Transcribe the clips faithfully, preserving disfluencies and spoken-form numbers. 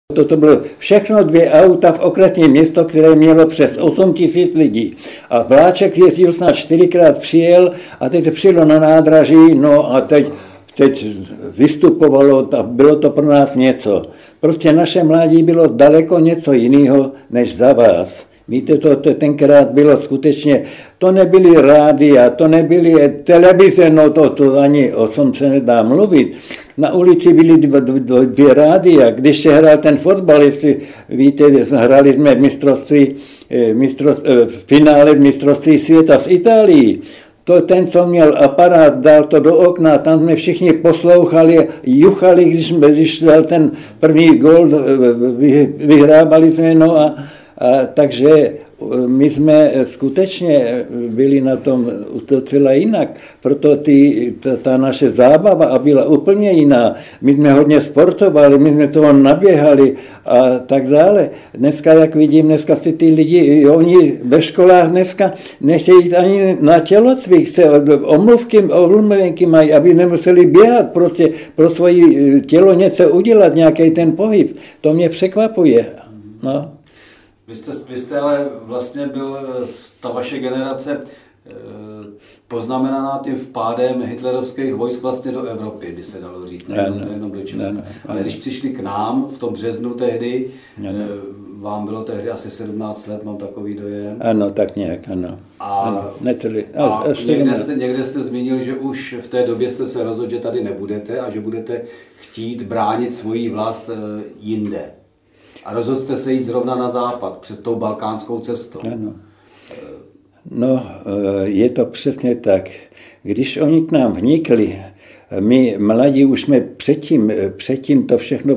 To bylo všechno dvě auta v okresní město, které mělo přes osm tisíc lidí. A vláček jezdil snad čtyřikrát přijel a teď přijelo na nádraží, no a teď, teď vystupovalo a bylo to pro nás něco. Prostě naše mládí bylo daleko něco jiného než za vás. Víte, to, to tenkrát bylo skutečně, to nebyly rádia, to nebyly televize, no to, to ani o tom se nedá mluvit. Na ulici byly dvě, dvě, dvě rádia, když se hrál ten fotbal, jestli víte, hráli jsme v mistrovství, mistrovství, v finále v mistrovství světa s Itálií. To ten, co měl aparát, dal to do okna, tam jsme všichni poslouchali, juchali, když, když dal ten první gól, vyhrávali jsme, no a A, takže my jsme skutečně byli na tom docela jinak, proto ty, ta, ta naše zábava byla úplně jiná. My jsme hodně sportovali, my jsme toho naběhali a tak dále. Dneska, jak vidím, dneska si ty lidi, oni ve školách dneska nechtějí ani na tělocvik, se omluvky, omluvenky mají, aby nemuseli běhat, prostě pro svoje tělo něco udělat, nějaký ten pohyb. To mě překvapuje. No. Vy jste, vy jste ale vlastně byl, ta vaše generace, poznamenaná tím vpádem hitlerovských vojsk vlastně do Evropy, by se dalo říct, nejenom, nejenom do Česka. Ale když přišli k nám v tom březnu tehdy, ano. Vám bylo tehdy asi sedmnáct let, mám takový dojem. Ano, tak nějak, ano. A, ano, neteli, a, a někde, jste, někde jste zmínil, že už v té době jste se rozhodl, že tady nebudete a že budete chtít bránit svoji vlast jinde. A rozhodl jste se jít zrovna na západ, před tou balkánskou cestou. Ano. No, je to přesně tak. Když oni k nám vnikli, my mladí už jsme předtím, předtím to všechno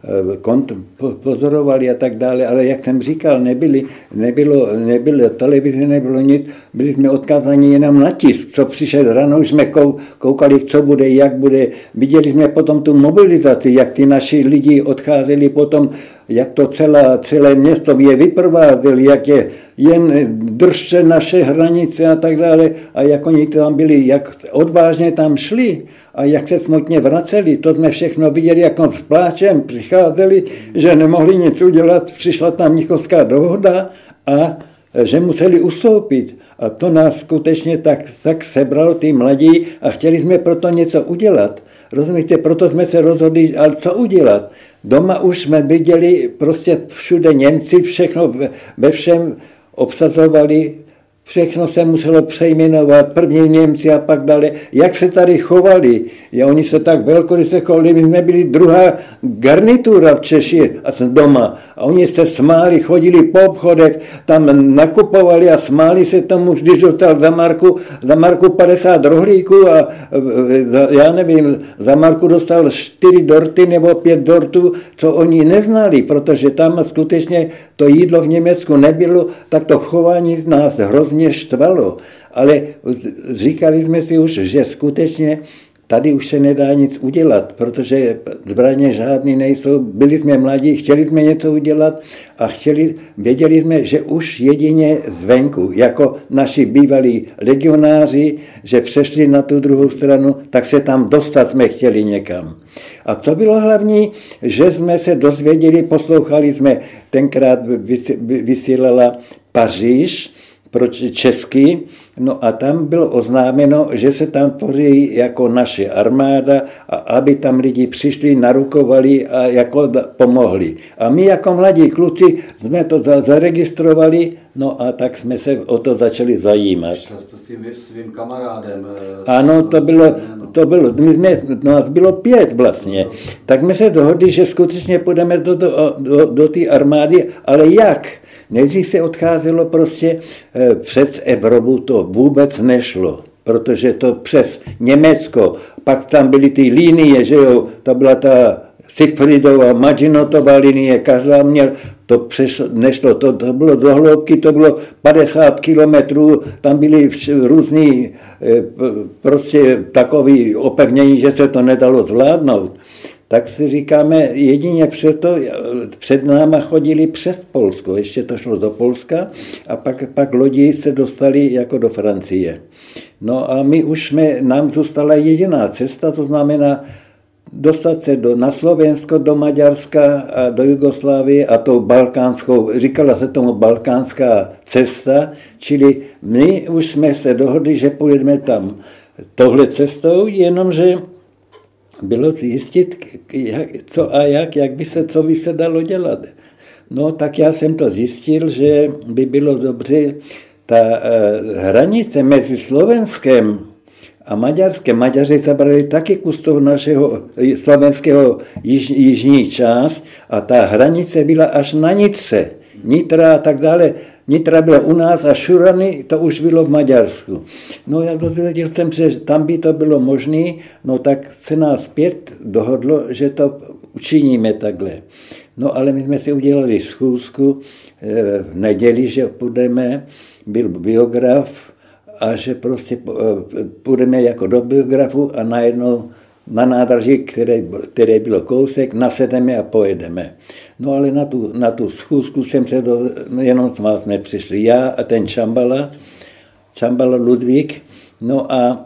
pozorovali a tak dále, ale jak jsem říkal, nebyli, nebylo, nebylo televize, nebylo nic, byli jsme odkázáni jenom na tisk, co přišel ráno, už jsme koukali, co bude, jak bude, viděli jsme potom tu mobilizaci, jak ty naši lidi odcházeli potom, jak to celé, celé město je vyprovázeli, jak je jen držte naše hranice a tak dále a jak oni tam byli, jak odvážně tam šli a jak se smutně vraceli, to jsme všechno viděli, jak on s pláčem přicházeli, že nemohli nic udělat, přišla tam Mnichovská dohoda a že museli ustoupit. A to nás skutečně tak, tak sebralo ty mladí a chtěli jsme proto něco udělat. Rozumíte, proto jsme se rozhodli, ale co udělat? Doma už jsme viděli prostě všude Němci, všechno ve všem obsazovali, všechno se muselo přejmenovat, první Němci a pak dále. Jak se tady chovali? A oni se tak velkoryse chovali, my jsme byli druhá garnitura v Češi a doma. A oni se smáli, chodili po obchodech, tam nakupovali a smáli se tomu, když dostal za marku, za marku padesát rohlíků a já nevím, za marku dostal čtyři dorty nebo pět dortů, co oni neznali, protože tam skutečně to jídlo v Německu nebylo, tak to chování z nás hrozně štvalo, ale říkali jsme si už, že skutečně tady už se nedá nic udělat, protože zbraně žádný nejsou, byli jsme mladí, chtěli jsme něco udělat a chtěli, věděli jsme, že už jedině zvenku, jako naši bývalí legionáři, že přešli na tu druhou stranu, tak se tam dostat jsme chtěli někam. A co bylo hlavní, že jsme se dozvěděli, poslouchali jsme, tenkrát vysílala Paříž, pro český, no a tam bylo oznámeno, že se tam tvoří jako naše armáda a aby tam lidi přišli, narukovali a jako pomohli. A my jako mladí kluci jsme to zaregistrovali, no a tak jsme se o to začali zajímat. Šel jste s tím svým kamarádem? Ano, to bylo, to bylo, my jsme, nás bylo pět vlastně. Tak jsme se dohodli, že skutečně půjdeme do, do, do, do té armády, ale jak? Nejdřív se odcházelo prostě přes Evropu, to vůbec nešlo, protože to přes Německo, pak tam byly ty linie, že jo, to byla ta Siegfriedova, Maginotová linie, každá měl, to přešlo, nešlo, to, to bylo do hloubky, to bylo padesát kilometrů, tam byly různý prostě takový opevnění, že se to nedalo zvládnout. Tak si říkáme, jedině přesto před náma chodili přes Polsko, ještě to šlo do Polska a pak, pak lodi se dostali jako do Francie. No a my už jsme, nám zůstala jediná cesta, to znamená dostat se do, na Slovensko, do Maďarska a do Jugoslávie a tou balkánskou, říkala se tomu balkánská cesta, čili my už jsme se dohodli, že půjdeme tam touhle cestou, jenomže bylo zjistit, jak, co a jak, jak by se, co by se dalo dělat. No tak já jsem to zjistil, že by bylo dobře ta eh, hranice mezi Slovenskem a Maďarskem. Maďaři zabrali taky kus toho našeho slovenského již, jižní část a ta hranice byla až na Nitře. Nitra a tak dále. Nitra byla u nás a Šurany to už bylo v Maďarsku. No já dozvěděl jsem, že tam by to bylo možné, no tak se nás pět dohodlo, že to učiníme takhle. No ale my jsme si udělali schůzku v neděli, že půjdeme, byl biograf a že prostě půjdeme jako do biografu a najednou na nádraží, které, které bylo kousek, nasedeme a pojedeme. No ale na tu, na tu schůzku jsem se do, jenom jsme přišli já a ten Čambala, Čambala Ludvík, no a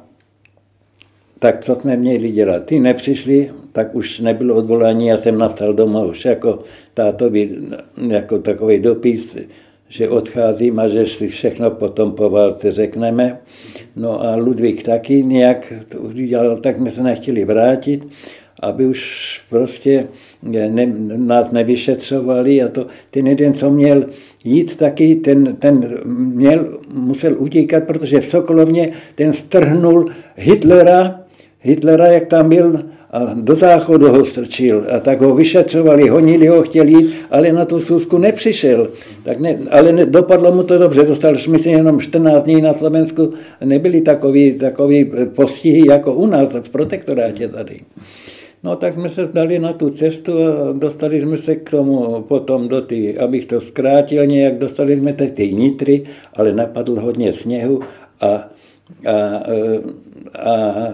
tak co jsme měli dělat? Ty nepřišli, tak už nebylo odvolání, já jsem nastal doma už jako tátovi, jako takový dopis, že odcházím a že si všechno potom po válce řekneme. No a Ludvík taky nějak to udělal, tak jsme se nechtěli vrátit, aby už prostě ne, nás nevyšetřovali a to ten jeden, co měl jít taky, ten, ten měl, musel utíkat, protože v Sokolovně ten strhnul Hitlera, Hitlera, jak tam byl, a do záchodu ho strčil a tak ho vyšetřovali, honili ho, chtěli jít, ale na tu schůzku nepřišel. Tak ne, ale ne, dopadlo mu to dobře, dostal myslím jenom čtrnáct dní na Slovensku, nebyly takový, takový postihy jako u nás v protektorátě tady. No tak jsme se dali na tu cestu a dostali jsme se k tomu potom do ty, abych to zkrátil nějak, dostali jsme ty Nitry, ale napadl hodně sněhu a, a, a, a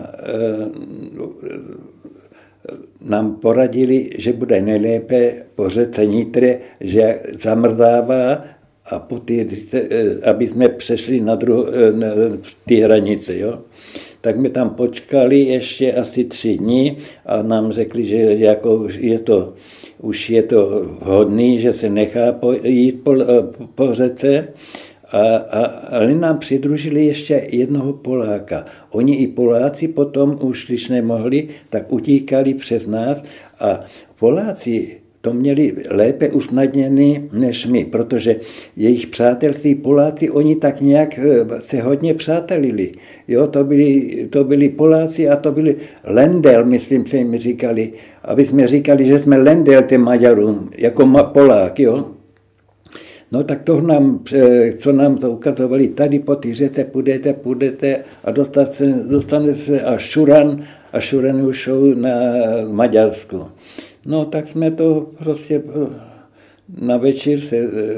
nám poradili, že bude nejlépe po řece Nitře, že zamrzává a po ty, aby jsme přešli na, druhou, na ty hranice. Jo? Tak jsme tam počkali ještě asi tři dny a nám řekli, že jako je to, už je to vhodný, že se nechá jít po, po řece. A, a, ale nám přidružili ještě jednoho Poláka. Oni i Poláci potom už, když nemohli, tak utíkali přes nás a Poláci to měli lépe usnadněný než my, protože jejich přátelství Poláci, oni tak nějak se hodně přátelili. Jo, to byli, to byli Poláci a to byli Lendel, myslím, se jim říkali. Aby jsme říkali, že jsme Lendel těm Maďarům, jako Polák, jo. No tak to nám, co nám to ukazovali, tady po té řece půjdete, půjdete a dostat se, dostane se až Šuran a Šuran už jsou na Maďarsku. No tak jsme to prostě na večer se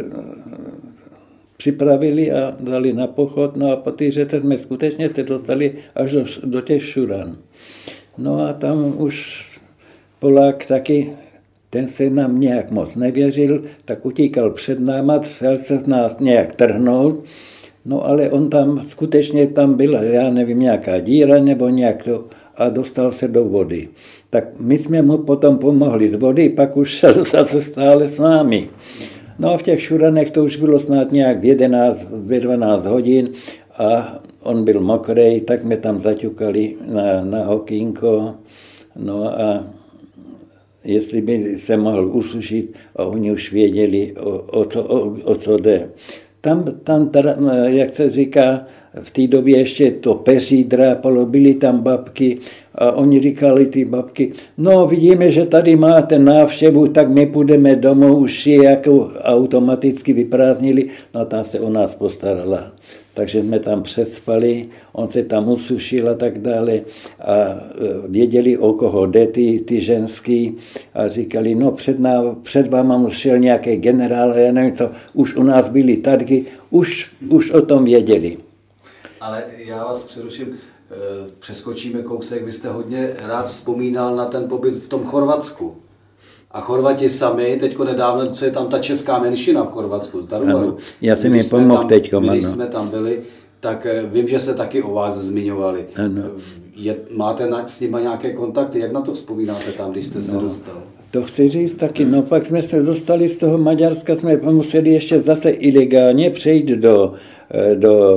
připravili a dali na pochod, no a po té řece jsme skutečně se dostali až do, do těch Šuran. No a tam už Polák taky, ten se nám nějak moc nevěřil, tak utíkal před náma, chtěl se z nás nějak trhnout, no ale on tam, skutečně tam byla, já nevím, nějaká díra nebo nějak to, a dostal se do vody. Tak my jsme mu potom pomohli z vody, pak už šel zase stále s námi. No a v těch Šuranech to už bylo snad nějak v jedenáct, v dvanáct hodin a on byl mokrej, tak jsme tam zaťukali na, na hokínko, no a jestli by se mohl usušit a oni už věděli, o, o, co, o, o co jde. Tam, tam teda, jak se říká, v té době ještě to peří drápalo, byly tam babky a oni říkali ty babky, no vidíme, že tady máte návštěvu, tak my půjdeme domů, už je jako automaticky vyprázdnili, no ta se o nás postarala. Takže jsme tam přespali, on se tam usušil a tak dále a věděli, o koho jde ty, ty ženský a říkali, no před, ná, před váma šel nějaký generál a já nevím co, už u nás byli tady, už, už o tom věděli. Ale já vás přeruším, přeskočíme kousek, vy jste hodně rád vzpomínal na ten pobyt v tom Chorvatsku. A Chorvati sami, teďko nedávno, co je tam ta česká menšina v Chorvatsku, z Daruvaru. Já jsem jim pomohl teďko. Když jsme tam byli, tak vím, že se taky o vás zmiňovali. Ano. Je, máte na, s nimi nějaké kontakty? Jak na to vzpomínáte tam, když jste se no, dostal? To chci říct taky. No pak jsme se dostali z toho Maďarska, jsme museli ještě zase ilegálně přejít do, do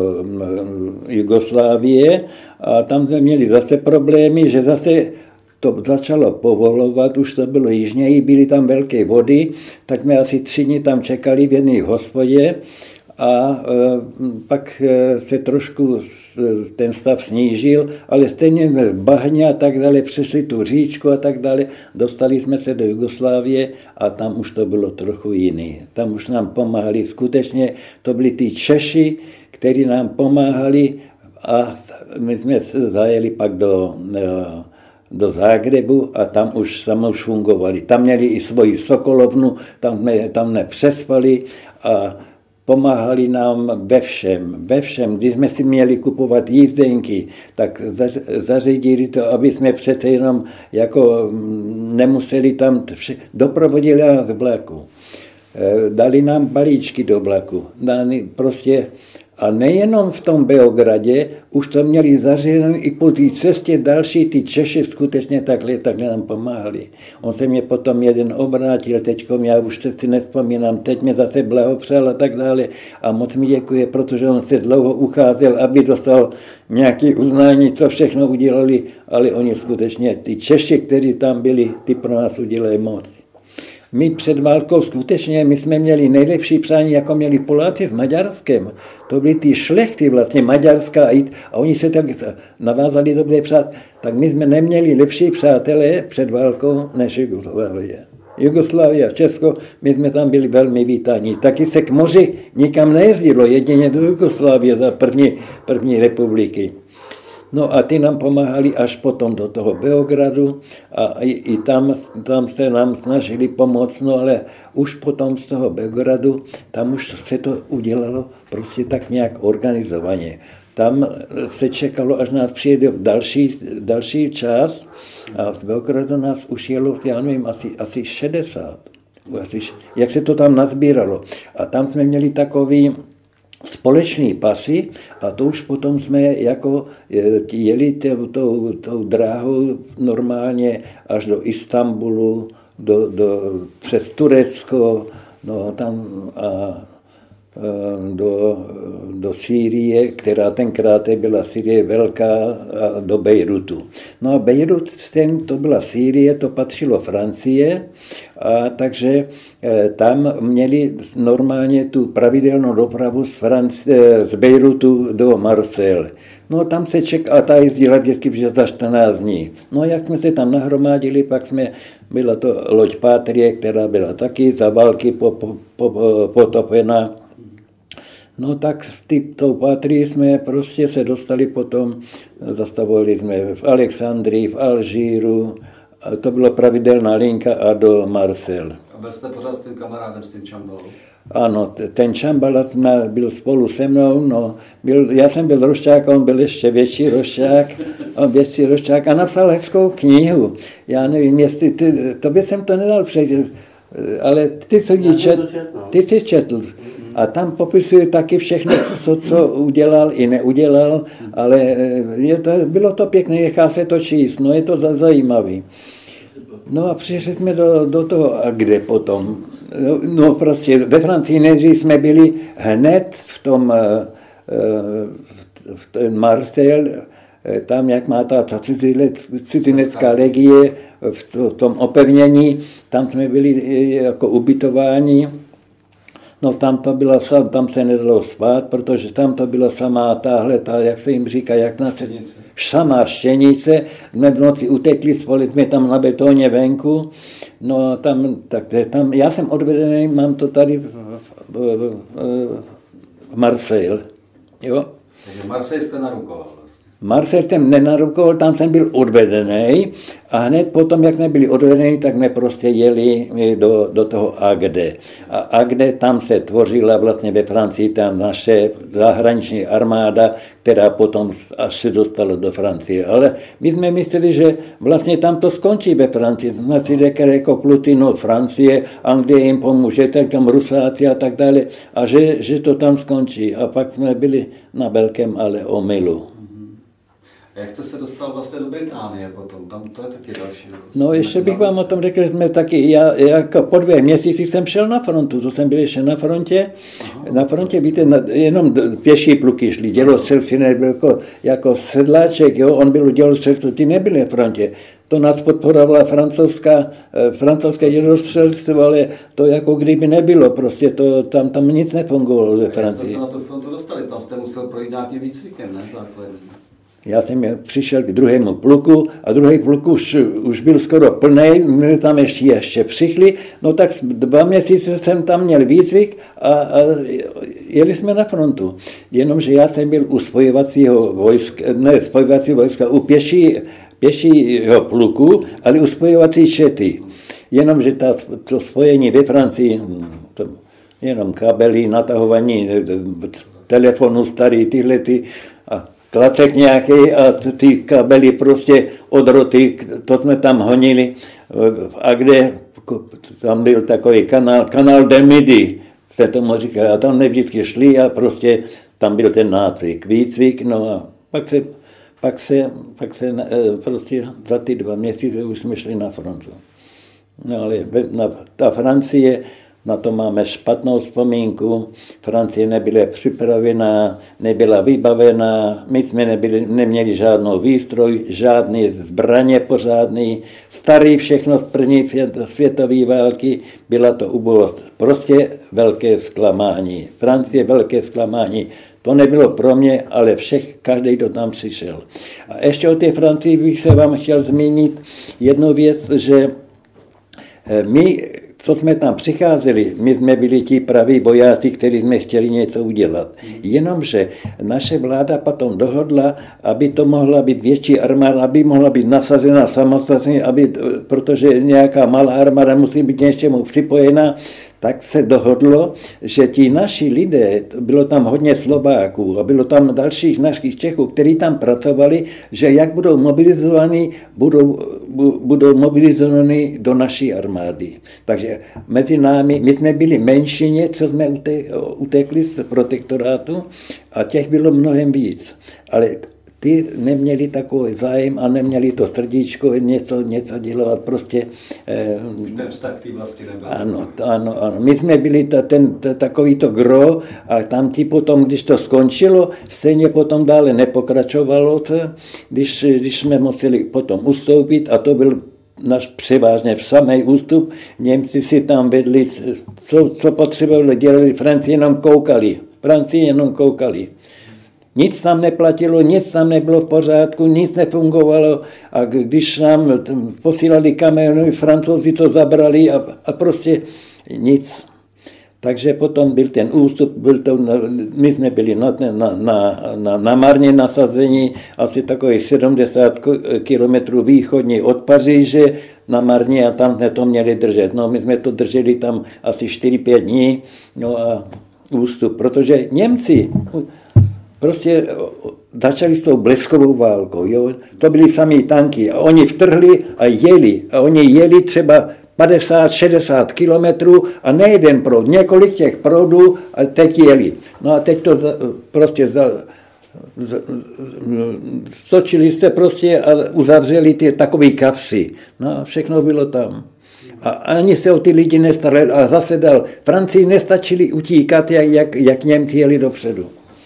Jugoslávie a tam jsme měli zase problémy, že zase to začalo povolovat, už to bylo jižněji, byly tam velké vody, tak jsme asi tři dny tam čekali v jedné hospodě a e, pak se trošku ten stav snížil, ale stejně jsme v bahně a tak dále, přešli tu říčku a tak dále, dostali jsme se do Jugoslávie a tam už to bylo trochu jiný. Tam už nám pomáhali skutečně, to byli ty Češi, kteří nám pomáhali a my jsme zajeli pak do do Zágrebu a tam už, tam už fungovali. Tam měli i svoji sokolovnu, tam jsme, tam jsme přespali a pomáhali nám ve všem, ve všem. Když jsme si měli kupovat jízdenky, tak zařídili to, aby jsme přece jenom jako nemuseli tam, vše, doprovodili nás v vlaku. Dali nám balíčky do vlaku. Dali prostě. A nejenom v tom Beogradě, už to měli zařízeno i po té cestě další, ty Češi skutečně takhle, takhle nám pomáhali. On se mě potom jeden obrátil, teďkom já už si nevzpomínám, teď mě zase blahopřál a tak dále a moc mi děkuje, protože on se dlouho ucházel, aby dostal nějaké uznání, co všechno udělali, ale oni skutečně, ty Češi, kteří tam byli, ty pro nás udělali moc. My před válkou skutečně, my jsme měli nejlepší přání, jako měli Poláci s Maďarskem. To byly ty šlechty vlastně, Maďarská a, a oni se tak navázali dobré přát. Tak my jsme neměli lepší přátelé před válkou než Jugoslávie. Jugoslávie a Česko, my jsme tam byli velmi vítáni. Taky se k moři nikam nejezdilo, jedině do Jugoslávie za první, první republiky. No a ty nám pomáhali až potom do toho Beogradu a i, i tam, tam se nám snažili pomoct, no ale už potom z toho Beogradu, tam už se to udělalo prostě tak nějak organizovaně. Tam se čekalo, až nás přijede další, další čas a z Beogradu nás už jelo, já nevím, asi, asi šedesát. Asi, jak se to tam nazbíralo. A tam jsme měli takový společný pasy a to už potom jsme jako jeli tou, tou dráhou normálně až do Istanbulu, do, do, přes Turecko, no tam a do, do Sýrie, která tenkrát byla Sýrie velká, a do Bejrutu. No a Bejrut, to byla Sýrie, to patřilo Francie, a takže tam měli normálně tu pravidelnou dopravu z, Francie, z Bejrutu do Marseille. No tam se čeká, a ta jezdila vždycky za čtrnáct dní. No jak jsme se tam nahromadili, pak jsme, byla to loď Patrie, která byla taky za války po, po, po, potopena. No tak s tou Patrii jsme prostě se dostali potom, zastavovali jsme v Alexandrii, v Alžíru, a to byla pravidelná linka a do Marseille. A byl jste pořád s tím kamarádem, s tím Čambalou? Ano, ten Čambala byl spolu se mnou, no, byl, já jsem byl rošťák, on byl ještě větší rošťák, on větší rošťák a napsal hezkou knihu. Já nevím, jestli, ty, tobě jsem to nedal přejít, ale ty, co ji čet, ty jsi četl. A tam popisuje taky všechno, co, co udělal i neudělal, ale je to, bylo to pěkné, nechá se to číst, no je to zajímavý. No a přišli jsme do, do toho, a kde potom? No prostě ve Francii nejdřív jsme byli hned v tom, v tom Marseille, tam, jak má ta, ta cizinecká legie, v, to, v tom opevnění, tam jsme byli jako ubytováni. No tam to bylo, tam se nedalo spát, protože tam to byla samá tahle, ta, jak se jim říká, jak na se, samá štěnice. Jsme v noci utekli, spali jsme tam na betoně venku. No tam, tak tam, já jsem odvedený, mám to tady v, v, v, v Marseille. Jo? Takže Marseille jste narukoval vlastně. Marseille jsem nenarukoval, tam jsem byl odvedený a hned potom, jak jsme byli odvedení, tak jsme prostě jeli do, do toho A G D. A A G D tam se tvořila vlastně ve Francii ta naše zahraniční armáda, která potom až se dostala do Francie. Ale my jsme mysleli, že vlastně tam to skončí ve Francii. Jsme si řekli jako kluci, no Francie, Anglie jim pomůže, tak tam Rusáci a tak dále. A že, že to tam skončí. A pak jsme byli na velkém ale omylu. A jak jste se dostal vlastně do Británie potom? Tam to je taky další. No ještě bych vám o tom řekl, že jsme taky, já jako po dvě měsíci jsem šel na frontu, to jsem byl ještě na frontě. Aha. Na frontě, víte, jenom pěší pluky šli, dělostřelci nebyl jako, jako sedláček, jo, on byl dělostřelci, ty nebyli na frontě. To nás podporovala francouzská, francouzské dělostřelstvo, ale to jako kdyby nebylo, prostě to, tam, tam nic nefungovalo ve Francii. Jak jste se na tu frontu dostali? Tam jste musel projít nějakým výcvikem, ne, základní? Já jsem přišel k druhému pluku a druhý pluk už, už byl skoro plný, my tam ještě, ještě přišli, no tak dva měsíce jsem tam měl výcvik a, a jeli jsme na frontu. Jenomže já jsem byl u spojovacího vojska, ne spojovacího vojska, u pěší, pěšího pluku, ale u spojovací čety. Jenomže ta, to spojení ve Francii, to, jenom kabely, natahování telefonu starý, tyhle ty, a klacek nějaký a ty kabely prostě od roty, to jsme tam honili. A kde tam byl takový kanál, kanál de Midi, se tomu říká, a tam nevždycky šli a prostě tam byl ten nácvik, výcvik, no a pak se, pak se, pak se prostě za ty dva měsíce už jsme šli na frontu. No ale na, ta Francie, na to máme špatnou vzpomínku. Francie nebyla připravená, nebyla vybavená, my jsme nebyli, neměli žádnou výstroj, žádný zbraně pořádný, starý všechno z první světové války, byla to ubohost. Prostě velké zklamání. Francie velké zklamání. To nebylo pro mě, ale všech, každý, kdo tam přišel. A ještě o té Francii bych se vám chtěl zmínit jednu věc, že my, co jsme tam přicházeli, my jsme byli ti praví vojáci, kteří jsme chtěli něco udělat. Jenomže naše vláda potom dohodla, aby to mohla být větší armáda, aby mohla být nasazena samostatně, aby, protože nějaká malá armáda musí být něčemu připojená, tak se dohodlo, že ti naši lidé, bylo tam hodně Slováků a bylo tam dalších našich Čechů, kteří tam pracovali, že jak budou mobilizovaní, budou, budou mobilizovaní do naší armády. Takže mezi námi, my jsme byli menšině, co jsme utekli z protektorátu a těch bylo mnohem víc. Ale ty neměli takový zájem a neměli to srdíčko něco, něco dělat, prostě. Ten vztah ty vlastně nebyl. Ano, ano, ano. My jsme byli ta, ten, ta, takový to gro a tam ti potom, když to skončilo, stejně potom dále nepokračovalo to, když, když jsme museli potom ustoupit a to byl náš převážně v samý ústup. Němci si tam vedli, co, co potřebovali, dělali, Francii jenom koukali. Francii jenom koukali. Nic tam neplatilo, nic tam nebylo v pořádku, nic nefungovalo a když nám posílali kamiony, Francouzi to zabrali a, a prostě nic. Takže potom byl ten ústup, byl to, my jsme byli na, na, na, na, na Marně nasazení, asi takových sedmdesát kilometrů východní od Paříže na Marně a tam jsme to měli držet. No my jsme to drželi tam asi čtyři pět dní, no a ústup, protože Němci prostě začali s tou bleskovou válkou, jo. To byly samý tanky a oni vtrhli a jeli a oni jeli třeba padesát šedesát kilometrů a nejeden proud, několik těch proudů a teď jeli. No a teď to za, prostě za, za, stočili se prostě a uzavřeli ty takový kapsy. No a všechno bylo tam. A ani se o ty lidi nestarali a zase dal. Francii nestačili utíkat, jak, jak, jak Němci jeli dopředu.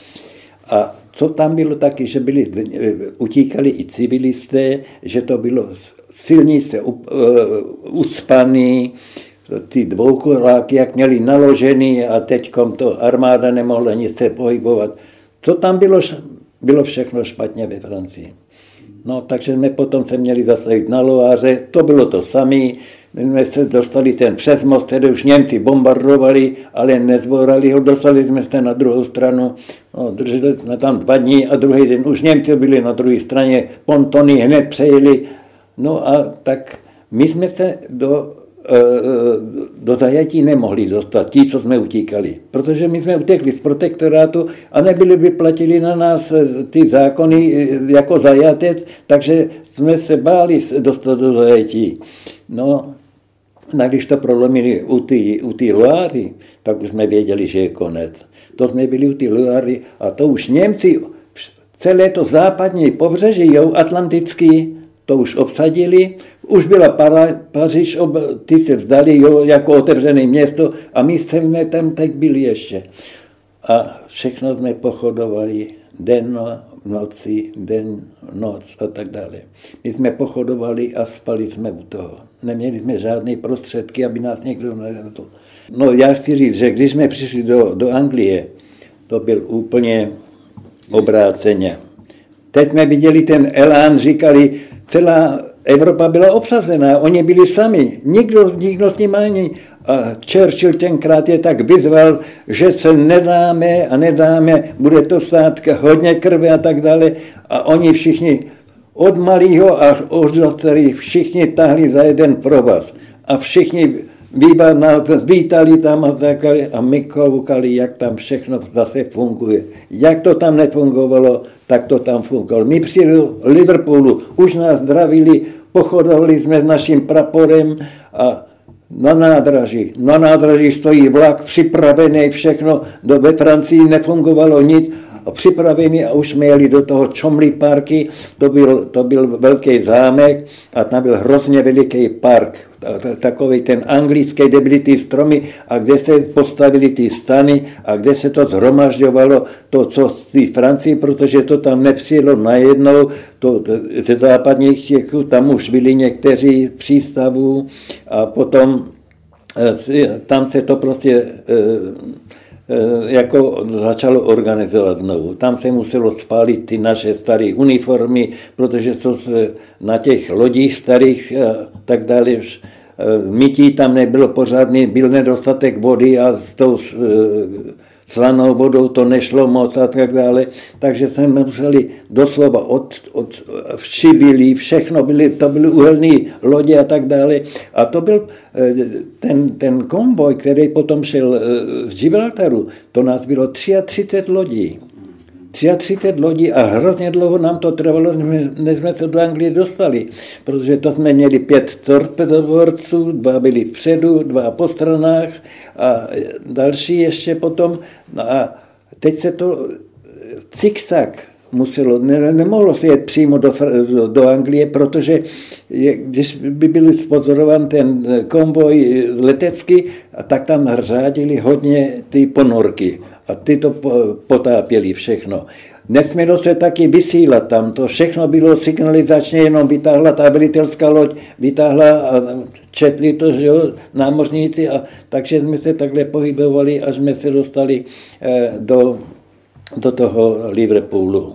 A co tam bylo taky, že byli, utíkali i civilisté, že to bylo silnice ucpaný, ty dvoukoláky, jak měli naložený a teďkom to armáda nemohla nic se pohybovat. Co tam bylo, bylo všechno špatně ve Francii. No, takže jsme potom se měli zastavit na Loáře, to bylo to samé, My jsme se dostali ten přes most, který už Němci bombardovali, ale nezborali ho, dostali jsme se na druhou stranu. No, drželi jsme tam dva dní a druhý den už Němci byli na druhé straně, pontony hned přejeli. No a tak my jsme se do, do zajatí nemohli dostat, ti, co jsme utíkali. Protože my jsme utekli z protektorátu a nebyli by platili na nás ty zákony jako zajatec, takže jsme se báli dostat do zajatí. No, a když to prolomili u té u Loáry, tak už jsme věděli, že je konec. To jsme byli u té Loáry a to už Němci celé to západní pobřeží atlantický, to už obsadili, už byla Para, Paříž, ty se vzdali jo, jako otevřené město a my jsme tam teď byli ještě. A všechno jsme pochodovali den, noci, den, noc a tak dále. My jsme pochodovali a spali jsme u toho. Neměli jsme žádné prostředky, aby nás někdo nevedl. No já chci říct, že když jsme přišli do, do Anglie, to byl úplně obráceně. Teď jsme viděli ten elán, říkali, celá Evropa byla obsazená, oni byli sami, nikdo, nikdo s nimi ani. A Churchill tenkrát je tak vyzval, že se nedáme a nedáme, bude to stát hodně krve a tak dále. A oni všichni od malého až od starých všichni tahli za jeden provaz. A všichni vítali tam a tak dále. A my koukali, jak tam všechno zase funguje. Jak to tam nefungovalo, tak to tam fungovalo. My přijeli do Liverpoolu, už nás zdravili, pochodovali jsme s naším praporem a na nádraží. Na nádraží stojí vlak připravený, všechno. Do, ve Francii nefungovalo nic. A připravený a už jsme jeli do toho Chomley Parky, to byl, to byl velký zámek a tam byl hrozně veliký park, takový ten anglický, kde byly ty stromy a kde se postavili ty stany a kde se to zhromažďovalo, to, co z té Francii, protože to tam nepřijelo najednou, to, ze západních Čechů, tam už byli někteří přístavů a potom tam se to prostě jako začalo organizovat znovu. Tam se muselo spálit ty naše staré uniformy, protože co se na těch lodích starých a tak dále, mytí tam nebylo pořádný, byl nedostatek vody a s tou slanou vodou to nešlo moc a tak dále, takže jsme museli doslova od, od všibili, všechno byly, to byly uhelné lodě a tak dále. A to byl ten, ten konvoj, který potom šel z Gibraltaru, to nás bylo třicet tři lodí. třicet tři lodí a hrozně dlouho nám to trvalo, než jsme se do Anglie dostali, protože to jsme měli pět torpedoborců, dva byli vpředu, dva po stranách a další ještě potom. No a teď se to ciksak muselo, ne, nemohlo se jet přímo do, do, do Anglie, protože je, když by byl spozorován ten konvoj letecký, tak tam řádili hodně ty ponorky a ty to potápěli všechno. Nesmělo se taky vysílat tam, to všechno bylo signalizačně, jenom vytáhla ta velitelská loď, vytáhla a četli to, že jo, námořníci, a takže jsme se takhle pohybovali, až jsme se dostali eh, do, do toho Liverpoolu.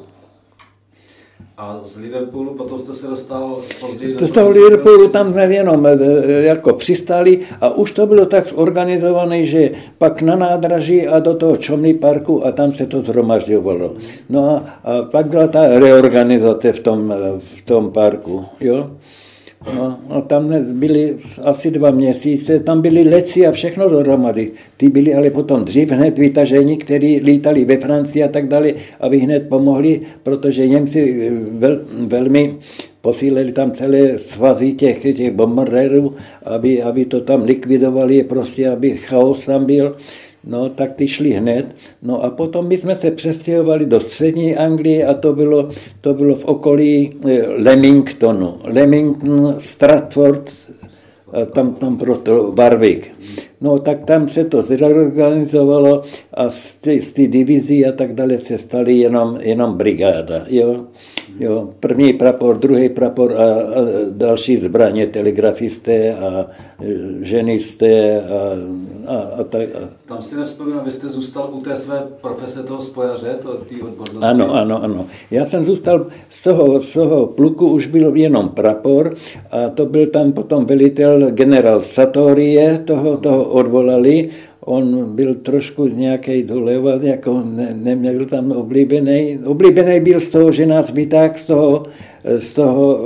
A z Liverpoolu potom jste se dostal později do... Z toho Liverpoolu tam jsme jenom jako přistali a už to bylo tak zorganizované, že pak na nádraží a do toho Chomley Parku a tam se to zhromažďovalo. No a, a pak byla ta reorganizace v tom, v tom parku, jo. No, no tam byli asi dva měsíce, tam byli letci a všechno dohromady. Ty byli ale potom dřív hned vytaženi, kteří lítali ve Francii a tak dále, aby hned pomohli, protože Němci vel, velmi posílili tam celé svazy těch, těch bombardérů, aby, aby to tam likvidovali, prostě aby chaos tam byl. No, tak ty šli hned. No a potom my jsme se přestěhovali do střední Anglie a to bylo, to bylo v okolí Leamingtonu. Leamington, Stratford, tam, tam proto Warwick. No tak tam se to zorganizovalo a z té divizí a tak dále se staly jenom, jenom brigáda. Jo? Jo, první prapor, druhý prapor a, a další zbraně, telegrafisté a ženisté a, a, a tak. Tam si nevzpomínám, vy jste zůstal u té své profese toho spojaře, té odbornosti? Ano, ano, ano. Já jsem zůstal, z toho, z toho pluku už byl jenom prapor a to byl tam potom velitel generál Satorie, toho, toho odvolali. On byl trošku nějaký doleva, jako ne, neměl tam oblíbený. Oblíbený byl z toho, že nás vytáhl z toho, z toho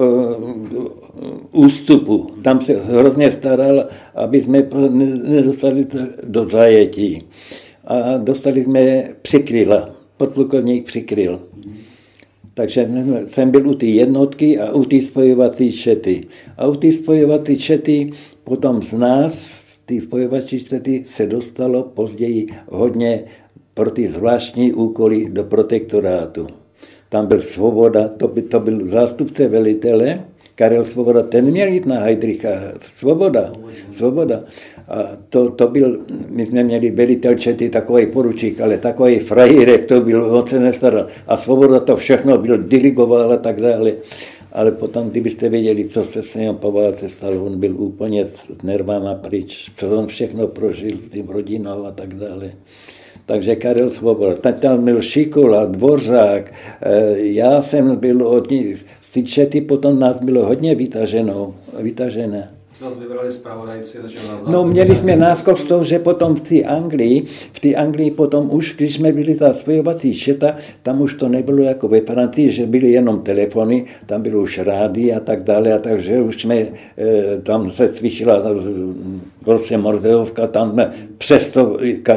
uh, ústupu. Tam se hrozně staral, aby jsme nedostali do zajetí. A dostali jsme Přikryla, podplukovník Přikryl. Takže jsem byl u té jednotky a u té spojovací čety. A u té spojovací čety potom z nás, ty spojovací čety, se dostalo později hodně pro ty zvláštní úkoly do protektorátu. Tam byl Svoboda, to, by, to byl zástupce velitele, Karel Svoboda, ten měl jít na Heydricha. Svoboda, Svoboda. A to, to byl, my jsme měli velitel čety, takový poručík, ale takový frajírek, to byl, on se nestaral. A Svoboda to všechno byl, dirigoval a tak dále. Ale potom, kdybyste věděli, co se s ním po válce stalo, on byl úplně s nervama pryč, co on všechno prožil s tím rodinou a tak dále. Takže Karel Svoboda, tam byl Šikola, Dvořák, já jsem byl od nich, z té čety potom nás bylo hodně vytaženo, vytažené. Vás vybrali zpravodajci, že vás... No, měli jsme náskok z toho, že potom v té Anglii, v té Anglii potom už, když jsme byli ta spojovací četa, tam už to nebylo jako ve Francii, že byly jenom telefony, tam bylo už rádi a tak dále, a takže už jsme, tam se cvičila prostě Morzeovka, tam jsme přesto,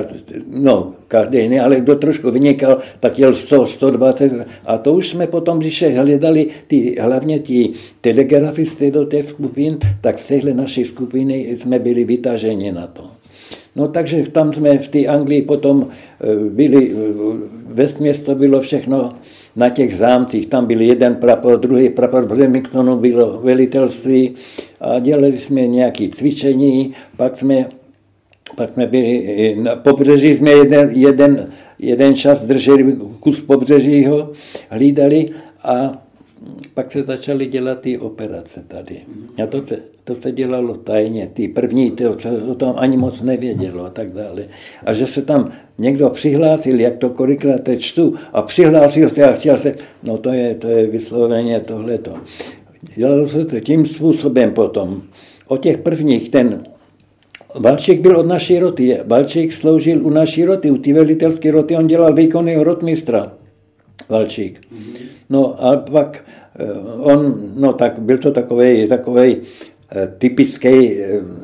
no, každý jiný, ale kdo trošku vynikal, tak jel sto, sto dvacet a to už jsme potom, když se hledali ty, hlavně ti telegrafisté do těch skupin, tak z téhle naší skupiny jsme byli vytaženi na to. No takže tam jsme v té Anglii potom byli, vesměs to bylo všechno na těch zámcích, tam byl jeden prapor, druhý prapor, v Remingtonu bylo velitelství a dělali jsme nějaké cvičení, pak jsme Pak jsme byli, na pobřeží jsme jeden, jeden, jeden čas drželi kus pobřežího, hlídali a pak se začaly dělat ty operace tady. A to se, to se dělalo tajně. Ty první, to se o tom ani moc nevědělo a tak dále. A že se tam někdo přihlásil, jak to kolikrát čtu, a přihlásil se a chtěl se, no to je, to je vysloveně tohleto. Dělalo se to tím způsobem potom. O těch prvních ten Valčík byl od naší roty. Valčík sloužil u naší roty, u té velitelské roty, on dělal výkonného rotmistra. Valčík. No a pak on, no tak byl to takovej, takovej typický,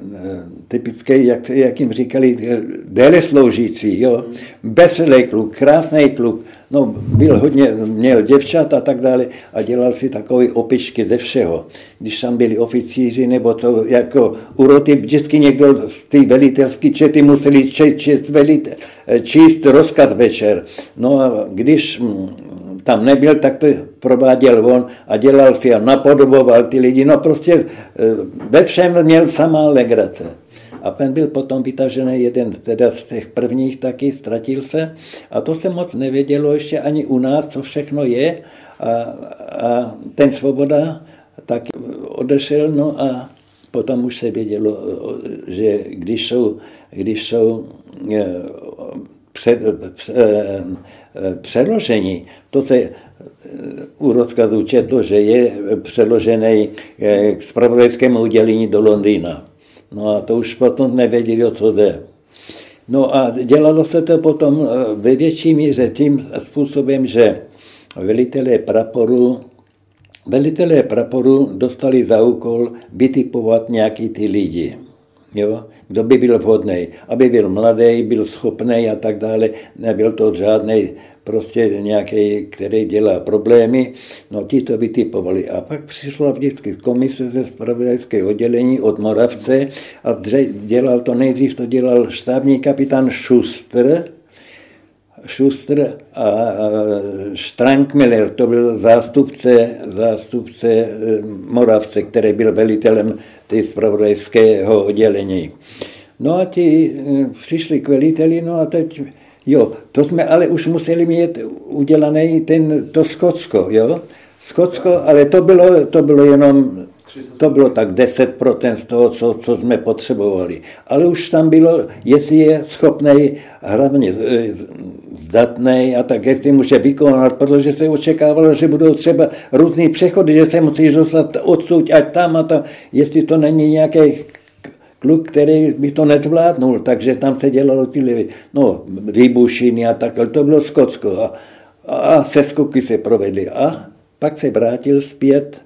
typický, jak, jak jim říkali, déle sloužící, jo. Veselý kluk, krásný kluk, no byl hodně, měl děvčat a tak dále a dělal si takové opičky ze všeho. Když tam byli oficíři nebo co, jako u roty vždycky někdo z té velitelské čety museli číst, číst, velitel, číst rozkaz večer. No a když tam nebyl, tak to prováděl on a dělal si a napodoboval ty lidi. No prostě ve všem měl samá legrace. A ten byl potom vytažený jeden teda z těch prvních taky, ztratil se. A to se moc nevědělo ještě ani u nás, co všechno je. A, a ten Svoboda tak odešel, no a potom už se vědělo, že když jsou, když jsou před, před, přeložení, to se u rozkazu četlo, že je přeložený k zpravodajskému udělení do Londýna. No a to už potom nevěděli, o co jde. No a dělalo se to potom ve větší míře tím způsobem, že velitelé praporu, velitelé praporu dostali za úkol vytipovat nějaký ty lidi. Jo? Kdo by byl vhodný, aby byl mladý, byl schopný a tak dále, nebyl to žádný prostě nějaký, který dělá problémy, no ti to vytipovali. A pak přišla vždycky komise ze zpravodajského oddělení od Moravce a dělal to nejdřív, to dělal štábní kapitán Schuster, Schuster a Strankmiller, to byl zástupce, zástupce Moravce, který byl velitelem té zpravodajského oddělení. No a ti přišli k veliteli, no a teď, jo, to jsme ale už museli mít udělaný ten, to Skotsko, jo. Skotsko, ale to bylo, to bylo jenom, to bylo tak deset procent z toho, co, co jsme potřebovali. Ale už tam bylo, jestli je schopný, hlavně zdatný a tak, jestli může vykonat, protože se očekávalo, že budou třeba různý přechody, že se musíš dostat odsud ať tam a tam, jestli to není nějaký kluk, který by to nezvládnul, takže tam se dělalo ty no, výbušiny a tak, ale to bylo Skotsko a, a seskoky se provedly a pak se vrátil zpět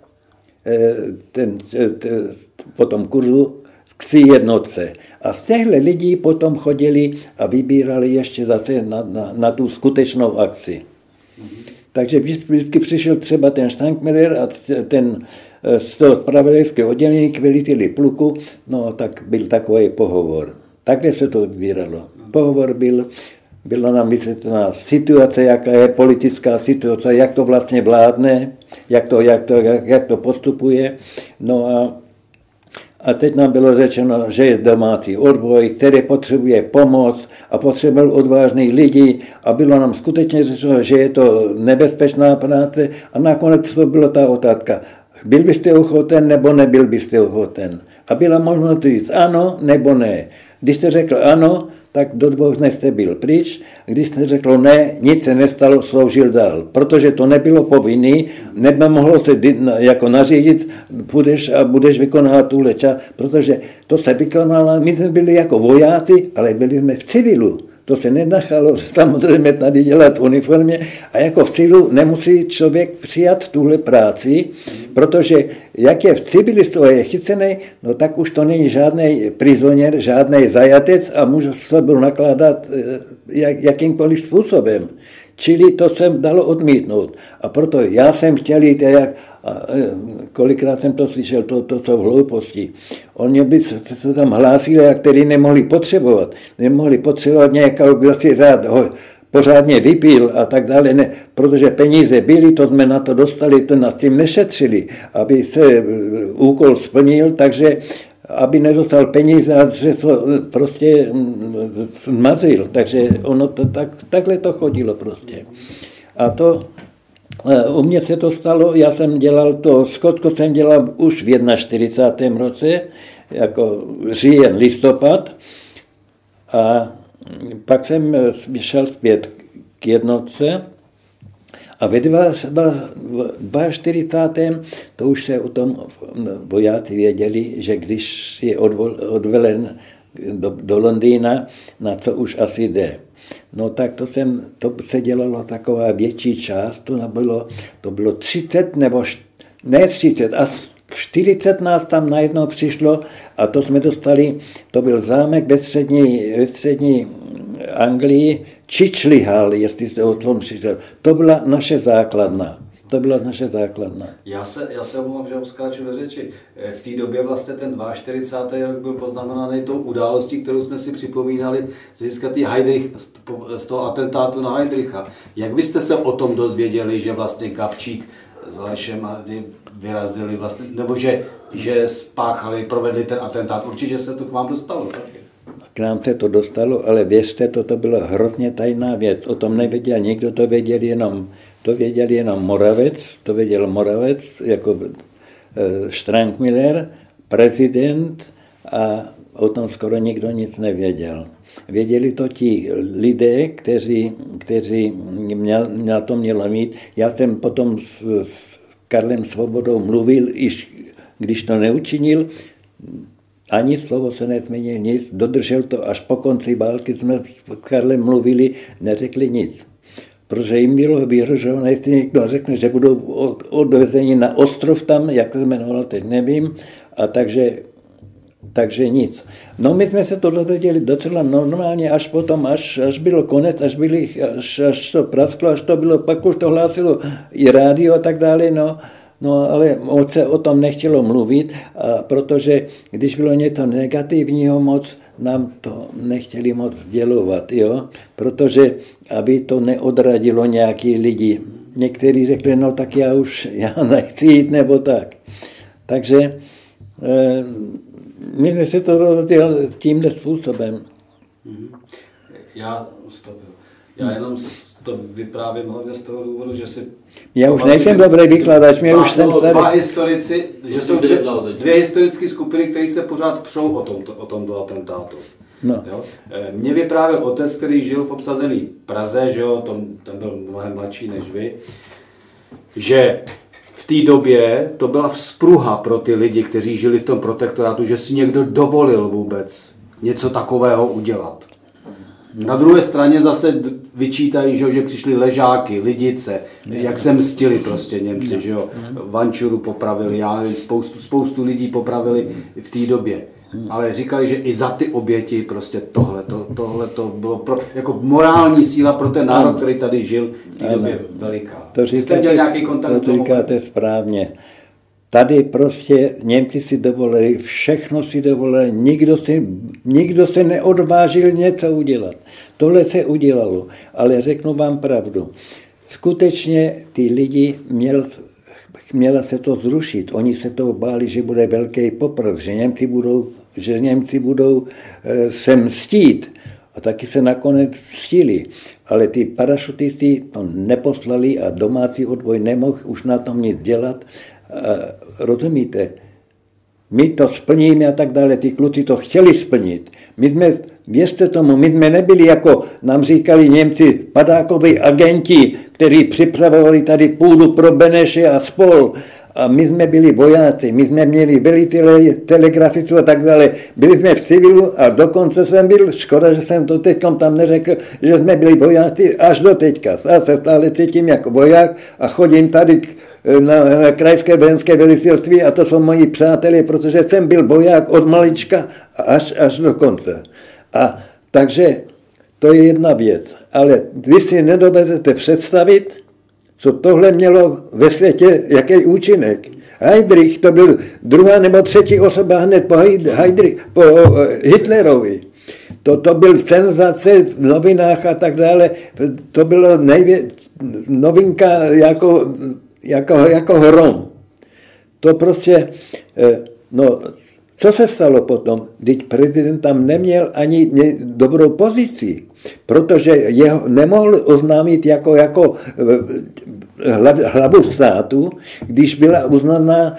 ten, ten, po tom kurzu k C jednotce. A z těchto lidí potom chodili a vybírali ještě zase na, na, na tu skutečnou akci. Mm-hmm. Takže vždycky přišel třeba ten Stankmiller a ten z toho zpravodajského oddělení k veliteli pluku, no tak byl takový pohovor. Takhle se to vybíralo. Pohovor byl, byla nám vysvětlená situace, jaká je politická situace, jak to vlastně vládne, jak to, jak to, jak, jak to postupuje. No a, a teď nám bylo řečeno, že je domácí odboj, který potřebuje pomoc a potřeboval odvážných lidí a bylo nám skutečně řečeno, že je to nebezpečná práce a nakonec to byla ta otázka. Byl byste ochoten nebo nebyl byste ochoten? A byla možnost říct ano nebo ne. Když jste řekl ano, tak do dvou dnů jste byl pryč. Když jste řekl ne, nic se nestalo, sloužil dál. Protože to nebylo povinný, nebo mohlo se jako nařídit, půjdeš a budeš vykonávat tuhle čas, protože to se vykonalo, my jsme byli jako vojáci, ale byli jsme v civilu. To se nenachalo samozřejmě tady dělat v uniformě a jako v civilu nemusí člověk přijat tuhle práci, protože jak je v civilistu a je chycený, no tak už to není žádný prizoněr, žádný zajatec a může se sebou nakládat jak, jakýmkoliv způsobem. Čili to jsem dalo odmítnout. A proto já jsem chtěl jít, jak, a kolikrát jsem to slyšel, to, to jsou hlouposti. Oni by se, se tam hlásili, a který nemohli potřebovat. Nemohli potřebovat nějakého, kdo si rád ho pořádně vypil a tak dále, ne, protože peníze byly, to jsme na to dostali, to nás tím nešetřili, aby se úkol splnil, takže aby nedostal peníze a že to prostě zmazil. Takže ono to tak, takhle to chodilo prostě. A to, u mě se to stalo, já jsem dělal to, Skotsko jsem dělal už v čtyřicátém prvním roce, jako říjen, listopad, a pak jsem šel zpět k jednotce a ve čtyřicátém druhém to už se o tom vojáci věděli, že když je odvelen do, do Londýna, na co už asi jde. No tak to, jsem, to se dělalo taková větší část, to bylo, to bylo třicet nebo ne třicet, a čtyřicet nás tam najednou přišlo a to jsme dostali, to byl zámek ve střední, ve střední Anglii, Chicheley Hall, jestli jste o tom přišel. To byla naše základna. To byla naše základna. Já se, já se omlouvám, že skáču do řeči. V té době vlastně ten čtyřicátý druhý rok byl poznamenaný tou událostí, kterou jsme si připomínali z hlediska Heydrich, z toho atentátu na Heydricha. Jak byste se o tom dozvěděli, že vlastně Gabčík s Lešem vyrazili vlastně, nebo že, že spáchali, provedli ten atentát? Určitě se to k vám dostalo, tak? K nám se to dostalo, ale věřte, toto bylo hrozně tajná věc. O tom nevěděl nikdo, to věděl jenom, to věděl jenom Moravec, to věděl Moravec jako Stankmiller, prezident, a o tom skoro nikdo nic nevěděl. Věděli to ti lidé, kteří, kteří měl, měl to mělo mít. Já jsem potom s, s Karlem Svobodou mluvil, iž když to neučinil, ani slovo se nezměnil, nic, dodržel to až po konci války, jsme s Karlem mluvili, neřekli nic. Protože jim bylo vyhrožováno, jestli někdo řekne, že budou odvezeni na ostrov tam, jak to jmenoval, teď nevím, a takže, takže nic. No my jsme se to dozvěděli docela normálně, až potom, až, až bylo konec, až, byli, až, až to prasklo, až to bylo, pak už to hlásilo i rádio a tak dále, no. No ale moc se o tom nechtělo mluvit, a protože když bylo něco negativního moc, nám to nechtěli moc sdělovat, jo? Protože aby to neodradilo nějaký lidi. Někteří řekli, no tak já už já nechci jít, nebo tak. Takže e, my jsme se to rozdělali tímhle způsobem. Já stopil. Já jenom to vyprávím hlavně z toho důvodu, že si... Já už nejsem dobrý vykladač, mě už jsem starý. Dva historici, že jsou dvě, dvě historické skupiny, které se pořád přou o tomto, o tomto atentátu. No. Jo? Mě vyprávěl otec, který žil v obsazené Praze, že jo, tom, ten byl mnohem mladší než vy, že v té době to byla vzpruha pro ty lidi, kteří žili v tom protektorátu, že si někdo dovolil vůbec něco takového udělat. Na druhé straně zase vyčítají, že, že přišli ležáky, lidice, jak se mstili prostě Němci, že jo. Vančuru popravili, já nevím, spoustu, spoustu lidí popravili v té době. Ale říkali, že i za ty oběti prostě tohle, to, tohle to bylo pro, jako morální síla pro ten národ, který tady žil v té době veliká. To říkáte, to říkáte správně. Tady prostě Němci si dovolili, všechno si dovolili, nikdo, si, nikdo se neodvážil něco udělat. Tohle se udělalo, ale řeknu vám pravdu. Skutečně ty lidi měl, měla se to zrušit. Oni se toho báli, že bude velký poprav, že Němci budou, že Němci budou e, se mstít. A taky se nakonec mstili. Ale ty parašutisty to neposlali a domácí odboj nemohl už na tom nic dělat. Rozumíte? My to splníme a tak dále, ty kluci to chtěli splnit. My jsme, věřte tomu, my jsme nebyli jako nám říkali Němci, padákoví agenti, kteří připravovali tady půdu pro Beneše a spol. A my jsme byli vojáci, my jsme měli velitele, telegrafistu a tak dále. Byli jsme v civilu a dokonce jsem byl, škoda, že jsem to teď tam neřekl, že jsme byli vojáci až do teďka. Já se stále cítím jako voják a chodím tady na, na krajské vojenské velitelství a to jsou moji přátelé, protože jsem byl voják od malička až, až do konce. A takže to je jedna věc. Ale vy si nedovedete představit, co tohle mělo ve světě, jaký účinek. Heydrich, to byl druhá nebo třetí osoba hned po, Heydrich, po Hitlerovi. To, to byl senzace v novinách a tak dále. To bylo nejvě, novinka jako, jako, jako hrom. To prostě, no, co se stalo potom? Vždyť prezident tam neměl ani dobrou pozici, protože jeho nemohl oznámit jako, jako hlavu státu, když byla uznaná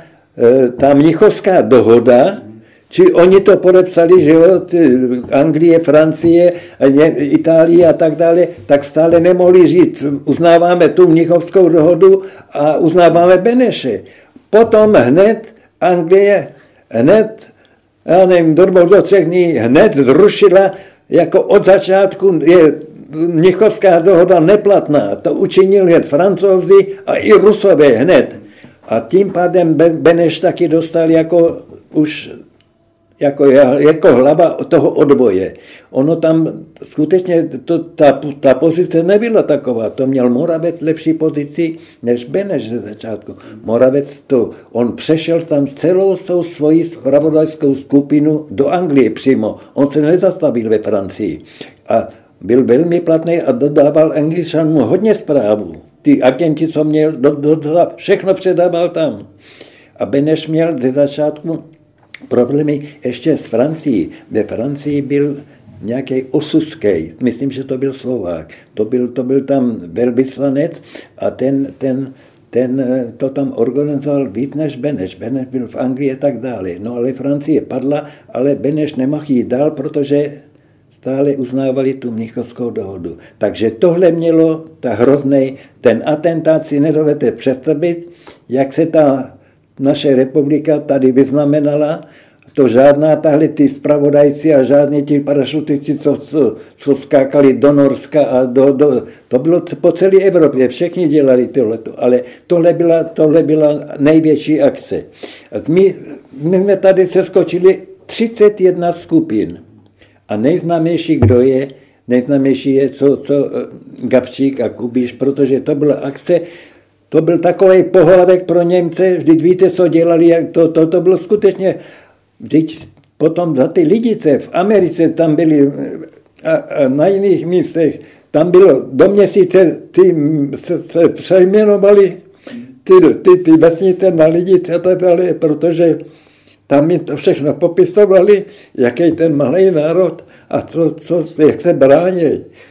ta Mnichovská dohoda, či oni to podepsali, že jo, Anglie, Francie, Itálie a tak dále, tak stále nemohli říct, uznáváme tu Mnichovskou dohodu a uznáváme Beneše. Potom hned Anglie, hned, já nevím, do dvou, do třech dní, hned zrušila, jako od začátku je Mnichovská dohoda neplatná. To učinili hned Francouzi a i Rusové hned. A tím pádem Beneš taky dostal jako už jako, jako hlava toho odboje. Ono tam skutečně to, ta, ta pozice nebyla taková. To měl Moravec lepší pozici než Beneš ze začátku. Moravec to, on přešel tam celou svou svoji zpravodajskou skupinu do Anglie přímo. On se nezastavil ve Francii. A byl velmi platný a dodával Angličanům hodně zprávu. Ty agenti, co měl, do, do, do, všechno předával tam. A Beneš měl ze začátku problémy ještě s Francií. Ve Francii byl nějaký Osuskej, myslím, že to byl Slovák. To byl, to byl tam velvyslanec a ten, ten, ten to tam organizoval víc než Beneš. Beneš byl v Anglii a tak dále. No ale Francie padla, ale Beneš nemohl jít dál, protože stále uznávali tu Mnichovskou dohodu. Takže tohle mělo, ta hrozný, ten atentát si nedovedete představit, jak se ta naše republika tady vyznamenala, to žádná tahle ty zpravodajci a žádní ti parašutici, co, co, co skákali do Norska a do, do, to bylo po celé Evropě, všichni dělali tohleto, ale tohle byla, tohle byla největší akce. My, my jsme tady seskočili třicet jedna skupin a nejznámější, kdo je, nejznámější je co, co Gabčík a Kubiš, protože to byla akce. To byl takový pohlavek pro Němce, vždyť víte, co dělali, to, to, to bylo skutečně, vždyť potom za ty lidice v Americe tam byli a, a na jiných místech, tam bylo do měsíce, ty se, se přejmenovali ty, ty, ty vesnice na lidice a tak dále, protože tam mi to všechno popisovali, jaký ten malý národ a co, co, jak se brání.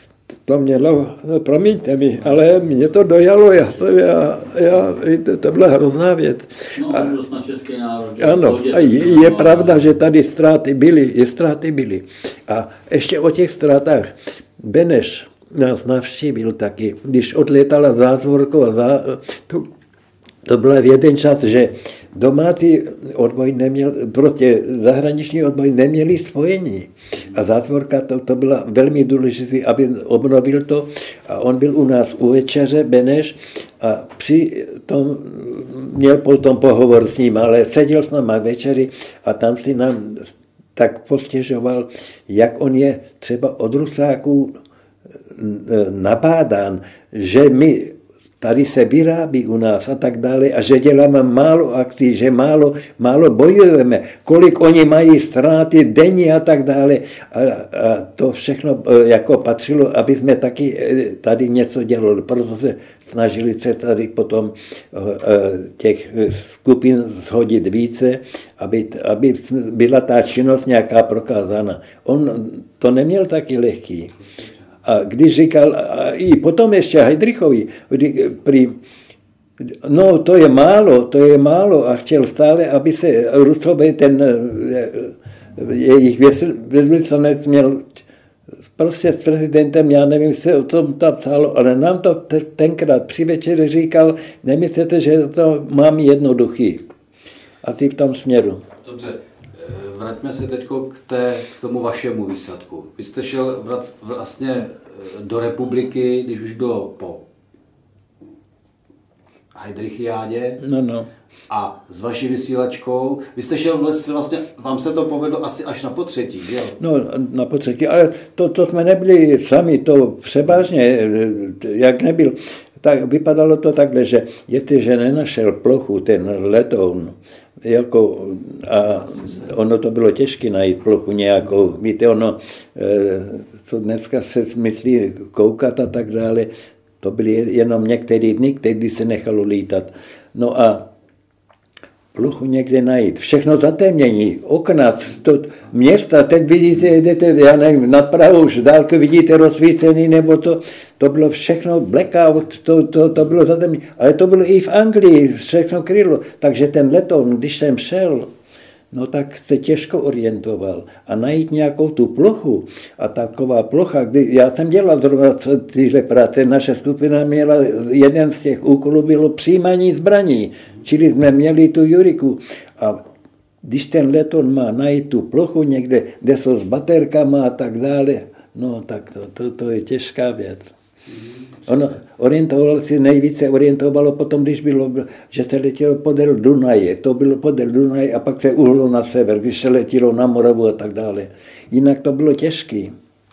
to mělo, no, promiňte mi, ale mě to dojalo, já, to, já, já, to, to byla hrozná věc. No, a, na český národ. Ano, a je, je pravda, že tady ztráty byly, je ztráty byly. A ještě o těch ztrátách. Beneš nás navštívil taky, když odlétala Zázvorkova, zá, to, to byl v jeden čas, že domácí odboj neměl, prostě zahraniční odboj neměli spojení. A Zázvorka, to, to byla velmi důležité, aby obnovil to. A on byl u nás u večeře, Beneš, a při tom měl potom pohovor s ním, ale seděl s náma večeři a tam si nám tak postěžoval, jak on je třeba od Rusáků nabádán, že my tady se vyrábí u nás a tak dále a že děláme málo akcí, že málo, málo bojujeme, kolik oni mají ztráty denní a tak dále. A, a to všechno jako patřilo, aby jsme taky tady něco dělali. Proto se snažili se tady potom těch skupin shodit více, aby, aby byla ta činnost nějaká prokázána. On to neměl taky lehký. A když říkal, a i potom ještě Heydrichovi, pri, no to je málo, to je málo a chtěl stále, aby se Rusové, ten jejich velvyslanec měl prostě s prezidentem, já nevím, se o tom tam psalo, ale nám to tenkrát při večeři říkal, nemyslete, že to mám jednoduchý. Asi v tom směru. Dobře. Vraťme se teď k, té, k tomu vašemu výsadku. Vy jste šel vrac, vlastně do republiky, když už bylo po Heydrichiádě. No, no. A s vaší vysílačkou, vy jste šel vlastně, vám se to povedlo asi až na potřetí, že jo? No, na potřetí, ale to, to jsme nebyli sami, to převážně, jak nebyl, tak vypadalo to takhle, že jestliže nenašel plochu ten letoun, jako, a ono to bylo těžké najít plochu nějakou, víte, ono, co dneska se myslí koukat a tak dále, to byly jenom některé dny, kdy se nechalo lítat. No a plochu někde najít, všechno zatemnění, okna, to, města, teď vidíte, jdete, já nevím, nad Prahou už dálku vidíte rozsvícený, nebo to, to bylo všechno blackout, to, to, to bylo zatemnění, ale to bylo i v Anglii, všechno krylo, takže ten letoun, když jsem šel, no tak se těžko orientoval a najít nějakou tu plochu a taková plocha, kdy já jsem dělal zrovna tyhle práce, naše skupina měla, jeden z těch úkolů bylo přijímání zbraní, čili jsme měli tu juriku a když ten letoun má najít tu plochu někde, kde jsou s baterkama a tak dále, no tak to, to, to je těžká věc. Ono orientoval si, nejvíce orientovalo potom, když bylo, že se letělo podél Dunaje, to bylo podél Dunaje a pak se uhlo na sever, když se letělo na Moravu a tak dále. Jinak to bylo těžké.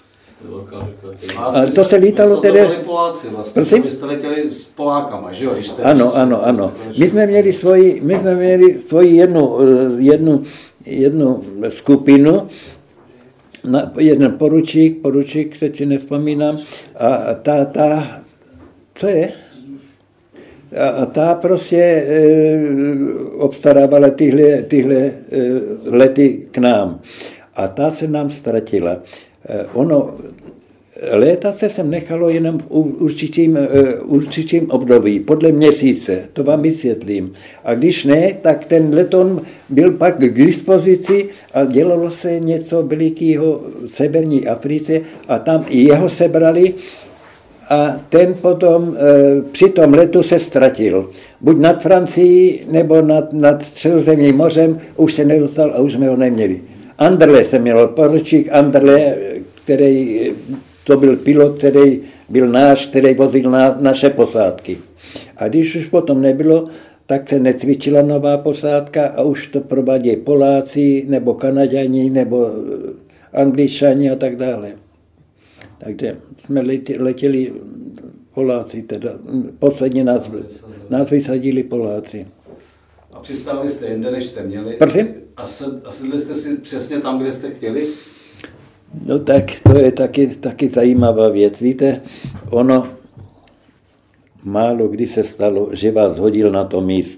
A to se lítalo tedy... Poláci vlastně, vy jste letěli s Polákama, že jo? Ano, ano, ano. My jsme měli svoji, my jsme měli svoji jednu, jednu, jednu skupinu, na, jeden poručík, poručík, teď si nevzpomínám, a ta, ta, co je? A ta prostě e, obstarávala tyhle, tyhle e, lety k nám. A ta se nám ztratila. E, ono, léta se sem nechalo jenom v určitým, určitým období, podle měsíce, to vám vysvětlím. A když ne, tak ten letoun byl pak k dispozici a dělalo se něco velikého v severní Africe a tam i jeho sebrali a ten potom při tom letu se ztratil. Buď nad Francií nebo nad, nad Středozemním mořem, už se nedostal a už jsme ho neměli. Anderle se měl, poručík Anderle, který... To byl pilot, který byl náš, který vozil na, naše posádky. A když už potom nebylo, tak se necvičila nová posádka a už to provádějí Poláci, nebo Kanaďani, nebo Angličani a tak dále. Takže jsme letěli, letěli Poláci, teda posledně nás, nás vysadili Poláci. A přistáli jste jinde, než jste měli? Prosím? A, sed, a sedli jste si přesně tam, kde jste chtěli? No tak to je taky, taky zajímavá věc. Víte, ono málo kdy se stalo, že vás hodil na to místo.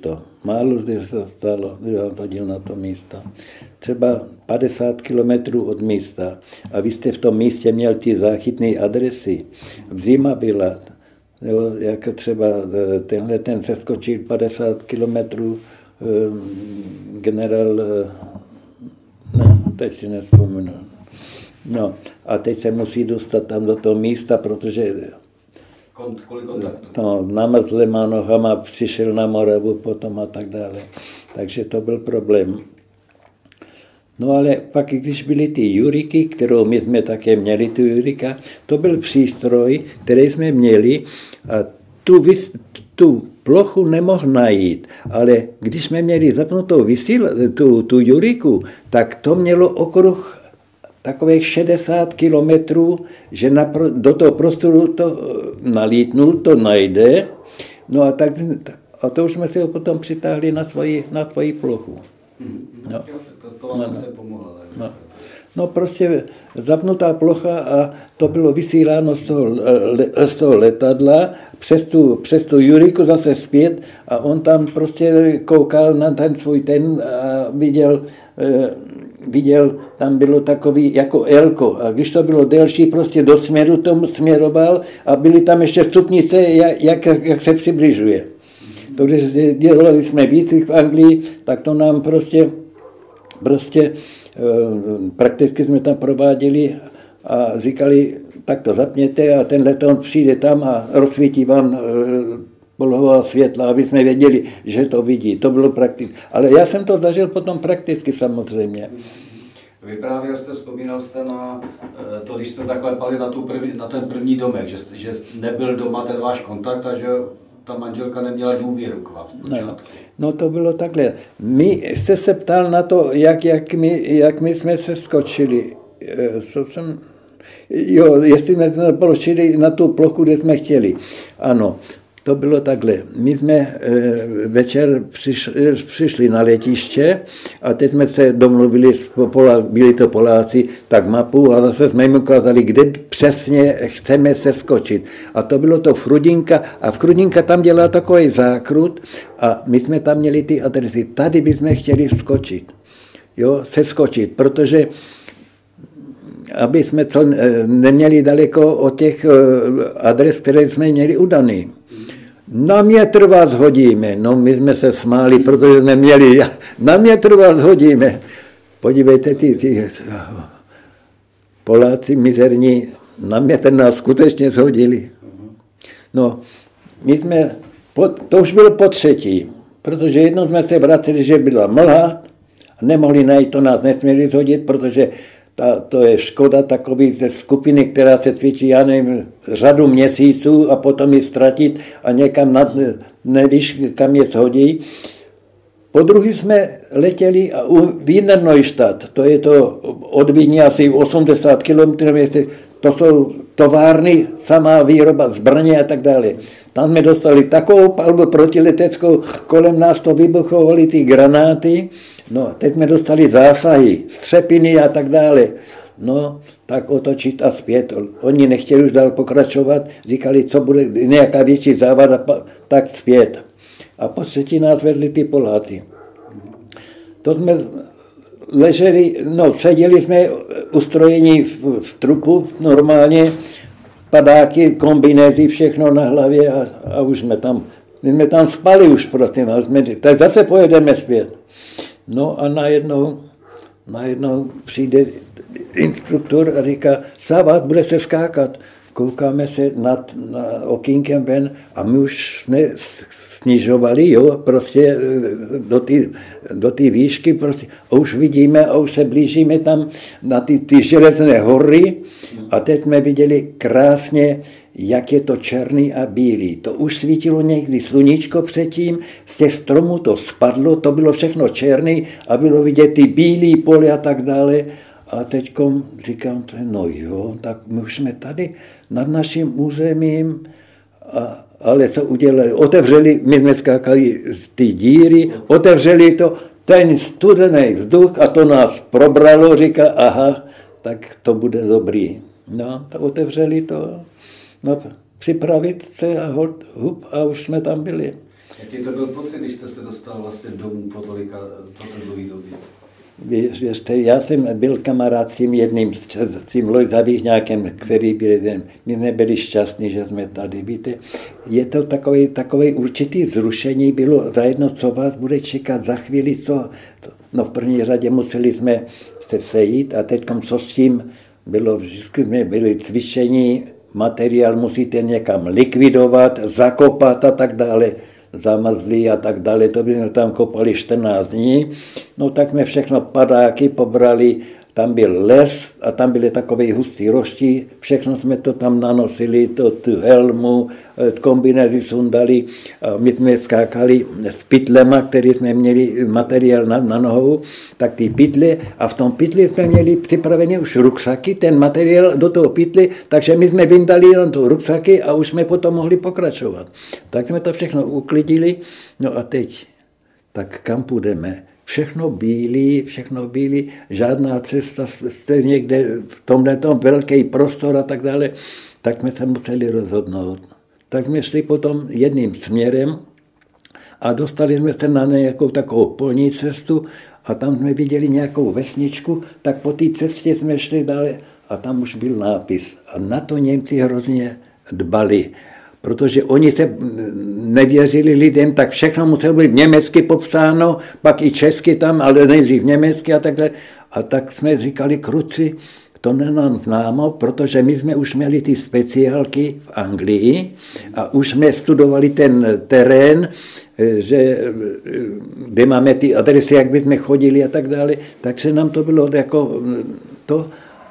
málo zde se stalo, když vám chodil na to místo. Třeba padesát kilometrů od místa. A vy jste v tom místě měl ty záchytné adresy. Zima byla, jo, jako třeba tenhle ten se skočil padesát kilometrů, generál, ne, teď si nevzpomenu. No, a teď se musí dostat tam do toho místa, protože no, namrzlema nohama přišel na Moravu potom a tak dále. Takže to byl problém. No ale pak, když byly ty Juriky, kterou my jsme také měli, tu Jurika, to byl přístroj, který jsme měli a tu, tu plochu nemohl najít, ale když jsme měli zapnutou vysíl, tu, tu Juriku, tak to mělo okruh takových šedesát kilometrů, že napr- do toho prostoru to nalítnul, to najde, no a, tak, a to už jsme si ho potom přitáhli na svoji, na svoji plochu. No. To, to vám no, se pomohlo. No. no prostě zapnutá plocha a to bylo vysíláno z toho, z toho letadla přes tu, přes tu Juriku zase zpět a on tam prostě koukal na ten svůj ten a viděl, viděl, tam bylo takový jako elko a když to bylo delší, prostě do směru tomu směroval a byly tam ještě stupnice, jak, jak se přibližuje. To, když dělali jsme výcvik v Anglii, tak to nám prostě, prostě prakticky jsme tam prováděli a říkali, tak to zapněte a ten letoun přijde tam a rozsvítí vám polohová světla, aby jsme věděli, že to vidí. To bylo prakticky. Ale já jsem to zažil potom prakticky samozřejmě. Vyprávěl jste, vzpomínal jste na to, když jste zaklepali na, tu první, na ten první domek, že, že nebyl doma ten váš kontakt a že ta manželka neměla důvěru k vám. No, no to bylo takhle. My jste se ptal na to, jak, jak, my, jak my jsme se skočili. Co jsem, jo, jestli jsme se položili na tu plochu, kde jsme chtěli. Ano, to bylo takhle. My jsme večer přišli, přišli na letiště a teď jsme se domluvili, byli to Poláci, tak mapu a zase jsme jim ukázali, kde přesně chceme se skočit. A to bylo to v Chrudinka a v Chrudinka tam dělá takový zákrut a my jsme tam měli ty adresy. Tady bychom chtěli skočit. Jo, se skočit, protože aby jsme co neměli daleko od těch adres, které jsme měli udaný. Na metr vás hodíme. No my jsme se smáli, protože jsme měli, na metr vás hodíme. Podívejte, ty, ty Poláci mizerní, na metr nás skutečně shodili. No, my jsme, to už bylo po třetí, protože jednou jsme se vraceli, že byla mlha, nemohli najít, to nás nesměli shodit, protože ta, to je škoda takový ze skupiny, která se cvičí, já nevím, řadu měsíců a potom ji ztratit a někam nad, nevíš, kam je shodí. Po druhý jsme letěli a u Wiener Neustadt, to je to od Vídně asi osmdesát kilometrů, to jsou továrny, samá výroba zbraně a tak dále. Tam jsme dostali takovou palbu protileteckou, kolem nás to vybuchovaly ty granáty, no teď jsme dostali zásahy, střepiny a tak dále. No, tak otočit a zpět. Oni nechtěli už dál pokračovat, říkali, co bude nějaká větší závada, tak zpět. A po třetí nás vedli ty Poláci. To jsme leželi, no seděli jsme ustrojení v, v trupu normálně, padáky, kombinézy, všechno na hlavě a, a už jsme tam, my jsme tam spali už prostě, jsme, tak zase pojedeme zpět. No a najednou, najednou přijde instruktor a říká, Sávat, bude se skákat. Koukáme se nad, na okýnkem ven a my už jsme snižovali, jo, prostě do té do té výšky, prostě, a už vidíme a už se blížíme tam na ty, ty železné hory a teď jsme viděli krásně, jak je to černý a bílý. To už svítilo někdy sluníčko předtím, z těch stromů to spadlo, to bylo všechno černý a bylo vidět ty bílý pole a tak dále. A teď říkám, no jo, tak my už jsme tady nad naším územím, a, ale co udělali? Otevřeli, my jsme skákali z té díry, otevřeli to, ten studený vzduch a to nás probralo, říká, aha, tak to bude dobrý. No, tak otevřeli to, no, připravit se a hod, hup, a už jsme tam byli. Jaký to byl pocit, když jste se dostal vlastně domů po tolika, po té dlouhé době? Věřte, já jsem byl kamarád s tím jedním, s tím Lojza Víhňákem, který byl jeden. My jsme byli šťastní, že jsme tady. Víte, je to takový, takový určitý zrušení, bylo zajedno, co vás bude čekat za chvíli, co... No v první řadě museli jsme se sejít a teď co s tím bylo, vždycky jsme byli cvičení, materiál musíte někam likvidovat, zakopat a tak dále. Zamrzlí a tak dále, to bychom tam kopali čtrnáct dní, no tak jsme všechno padáky pobrali, tam byl les a tam byly takové hustý roští, všechno jsme to tam nanosili, to tu helmu, kombinézy sundali, a my jsme skákali s pytlema, který jsme měli materiál na, na nohou, tak ty pytle a v tom pytli jsme měli připravený už ruksaky, ten materiál do toho pytli, takže my jsme vyndali jenom tu ruksaky a už jsme potom mohli pokračovat. Tak jsme to všechno uklidili, no a teď, tak kam půjdeme? Všechno bílý, všechno bílý, žádná cesta, jste někde v tomhle tom velký prostor a tak dále, tak jsme se museli rozhodnout. Tak jsme šli potom jedním směrem a dostali jsme se na nějakou takovou polní cestu a tam jsme viděli nějakou vesničku, tak po té cestě jsme šli dále a tam už byl nápis. A na to Němci hrozně dbali. Protože oni se nevěřili lidem, tak všechno muselo být německy popsáno, pak i česky tam, ale nejdřív německy a takhle. A tak jsme říkali, kruci, to nenám známo, protože my jsme už měli ty speciálky v Anglii a už jsme studovali ten terén, že, kde máme ty adresy, jak bychom chodili a tak dále, takže nám to bylo jako to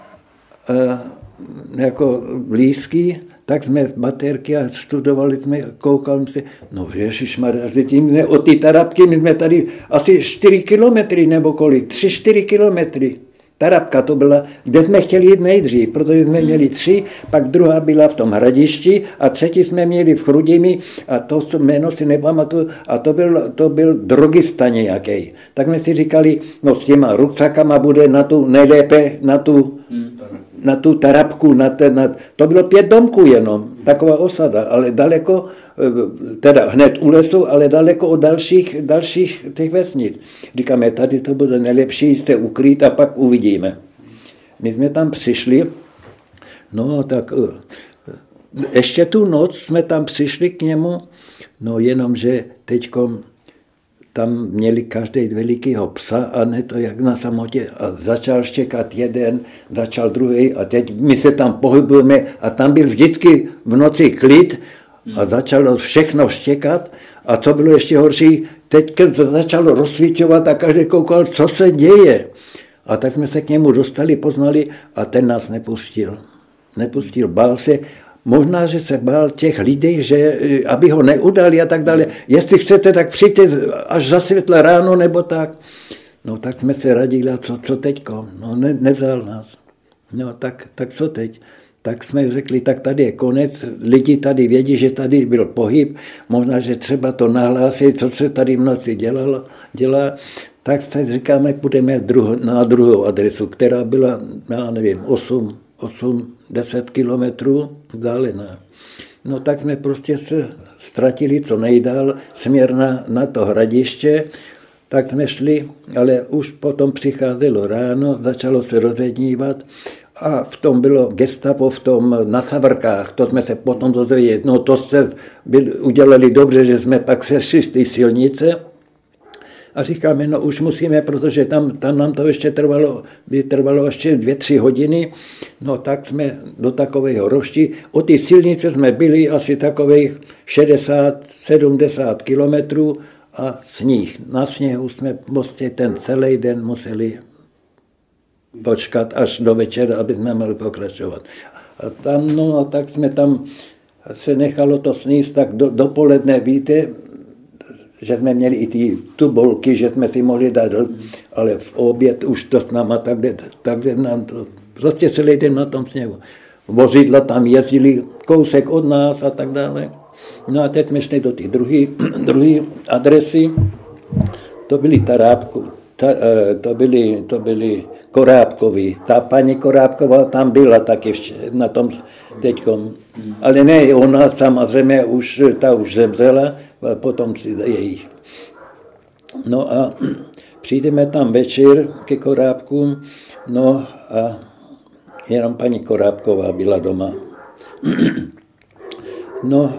jako blízký. Tak jsme z baterky a studovali jsme, koukali jsme, no ježišmarja, tím jsme od té Tarabky, my jsme tady asi čtyři kilometry nebo kolik, tři, čtyři kilometry. Tarabka to byla, kde jsme chtěli jít nejdřív, protože jsme měli tři, pak druhá byla v tom Hradišti a třetí jsme měli v Chrudimi a to jméno si nepamatuju a to byl, to byl drogista nějaký. Tak jsme si říkali, no s těma ruksakama bude na tu nejlépe, na tu... Hmm. na tu Tarabku, na ten, na, to bylo pět domků jenom, taková osada, ale daleko, teda hned u lesu, ale daleko od dalších, dalších těch vesnic. Říkáme, tady to bude nejlepší se ukrýt a pak uvidíme. My jsme tam přišli, no tak ještě tu noc jsme tam přišli k němu, no jenomže teďkom tam měli každý velikýho psa a ne to jak na samotě a začal štěkat jeden, začal druhý a teď my se tam pohybujeme a tam byl vždycky v noci klid a začalo všechno štěkat a co bylo ještě horší, teď to začalo rozsvíťovat a každý koukal, co se děje. A tak jsme se k němu dostali, poznali a ten nás nepustil. Nepustil, bál se. Možná, že se bál těch lidí, že aby ho neudali a tak dále. Jestli chcete, tak přijďte až za světle ráno nebo tak. No tak jsme se radili, a co, co teďko? No ne, nevzal nás. No tak, tak co teď? Tak jsme řekli, tak tady je konec, lidi tady vědí, že tady byl pohyb, možná, že třeba to nahlásí, co se tady v noci dělalo, dělá. Tak se říkáme, půjdeme druho, na druhou adresu, která byla, já nevím, osm, deset kilometrů vzdálená. No tak jsme prostě se ztratili co nejdál, směr na, na to Hradiště, tak jsme šli, ale už potom přicházelo ráno, začalo se rozednívat a v tom bylo gestapo, v tom na Savrkách, to jsme se potom dozvěděli, no to se byl, udělali dobře, že jsme pak sešli z té silnice, a říkáme, no už musíme, protože tam, tam nám to ještě trvalo, by trvalo ještě dvě, tři hodiny, no tak jsme do takového roští. Od té silnice jsme byli asi takových šedesát sedmdesát kilometrů a sníh. Na sněhu jsme prostě ten celý den museli počkat až do večera, aby jsme mohli pokračovat. A tam, no a tak jsme tam se nechalo to sníst, tak do, dopoledne, víte, že jsme měli i ty tubolky, že jsme si mohli dát, ale v oběd už to s náma takhle, takhle nám to, prostě celý den na tom sněhu. Vozidla tam jezdili kousek od nás a tak dále. No a teď jsme šli do té druhé adresy, to byly Tarábku, ta, to, byli, to byli Korábkovi. Ta paní Korábková tam byla taky na tom teďkom. Ale ne, ona samozřejmě už, ta už zemřela, potom si jejich. No a přijdeme tam večer ke Korábkům, no a jenom paní Korábková byla doma. No,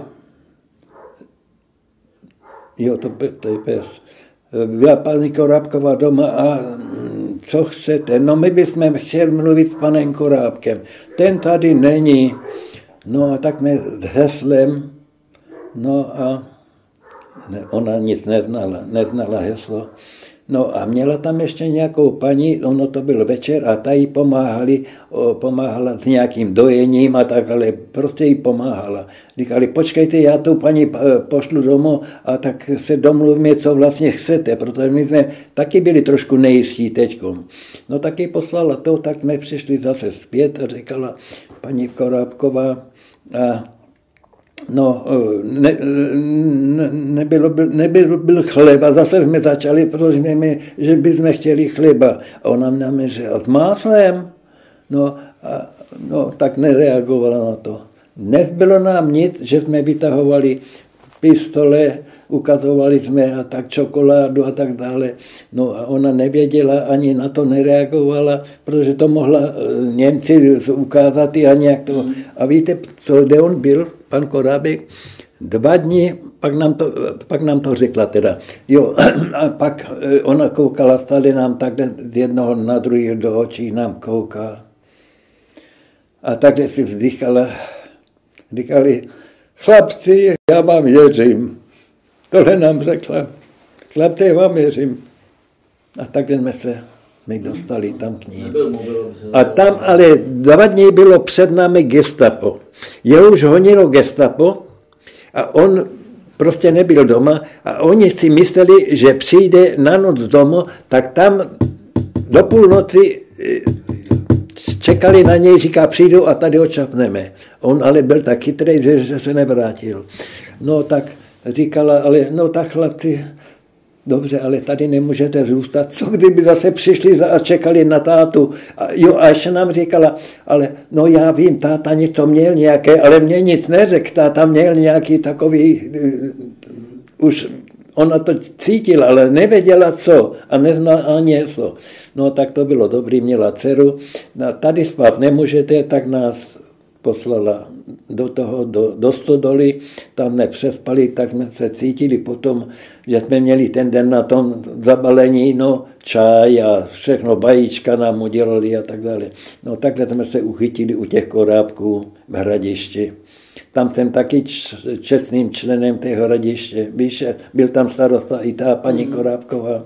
jo, to, to je pes. Byla paní Korábková doma a co chcete? No my bychom chtěli mluvit s panem Korábkem. Ten tady není. No a tak jsme s heslem. No a ne, ona nic neznala, neznala heslo. No a měla tam ještě nějakou paní, ono to byl večer a ta jí pomáhali, o, pomáhala s nějakým dojením a tak, ale prostě jí pomáhala. Říkali, počkejte, já tu paní pošlu domů a tak se domluvíme, co vlastně chcete, protože my jsme taky byli trošku nejistí teďkom. No taky poslala to, tak jsme přišli zase zpět a říkala paní Korábková, a no, ne, ne, nebylo, nebyl byl chleba, zase jsme začali, protože jsme, že bychom chtěli chleba. A ona nám říkala, s máslem? No, a, no, tak nereagovala na to. Nezbylo nám nic, že jsme vytahovali pistole, ukazovali jsme a tak čokoládu a tak dále. No a ona nevěděla, ani na to nereagovala, protože to mohla Němci ukázat a nějak to. A víte, co, kde on byl, pan Korábek? Dva dny, pak nám to, pak nám to řekla teda. Jo, a pak ona koukala, stále nám takhle z jednoho na druhý do očí nám kouká. A takhle si vzdychala. Říkali, chlapci, já vám věřím. Tohle nám řekla. Chlapci, já vám věřím. A takhle jsme se my dostali tam k ní. A tam ale dva dny bylo před námi gestapo. Je už honilo gestapo a on prostě nebyl doma a oni si mysleli, že přijde na noc domů, tak tam do půlnoci čekali na něj, říká, přijdu a tady očapneme. On ale byl tak chytrý, že se nevrátil. No tak říkala, ale no tak chlapci, dobře, ale tady nemůžete zůstat. Co kdyby zase přišli a čekali na tátu? A jo, a ještě nám říkala, ale no já vím, táta něco měl nějaké, ale mě nic neřekl. Táta měl nějaký takový, uh, už ona to cítila, ale nevěděla co a neznala ani heslo. No tak to bylo dobrý, měla dceru. No, tady spát nemůžete, tak nás poslala do toho, do, do stodoly, tam nepřespali, tak jsme se cítili potom, že jsme měli ten den na tom zabalení, no čaj a všechno, bajíčka nám udělali a tak dále. No takhle jsme se uchytili u těch Korábků v Hradišti. Tam jsem taky čestným členem tého Hradiště. Víš, byl tam starosta i ta paní Korábková.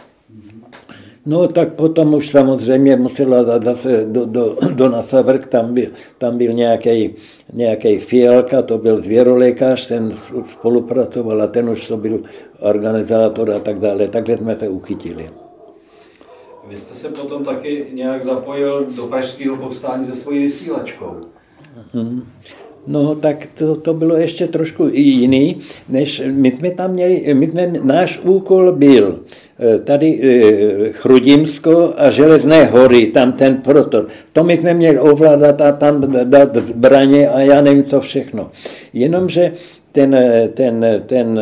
No tak potom už samozřejmě musela dát zase do, do, do Nasavrk, tam byl, tam byl nějaký, nějaký Fialka, to byl zvěrolékař, ten spolupracoval a ten už to byl organizátor a tak dále. Takhle jsme se uchytili. Vy jste se potom taky nějak zapojil do pražského povstání se svojí vysílačkou. Hmm. No tak to, to bylo ještě trošku i jiný, než my jsme tam měli, my jsme, náš úkol byl tady Chrudimsko a Železné hory, tam ten prostor. To my jsme měli ovládat a tam dát zbraně a já nevím co všechno. Jenomže ten, ten, ten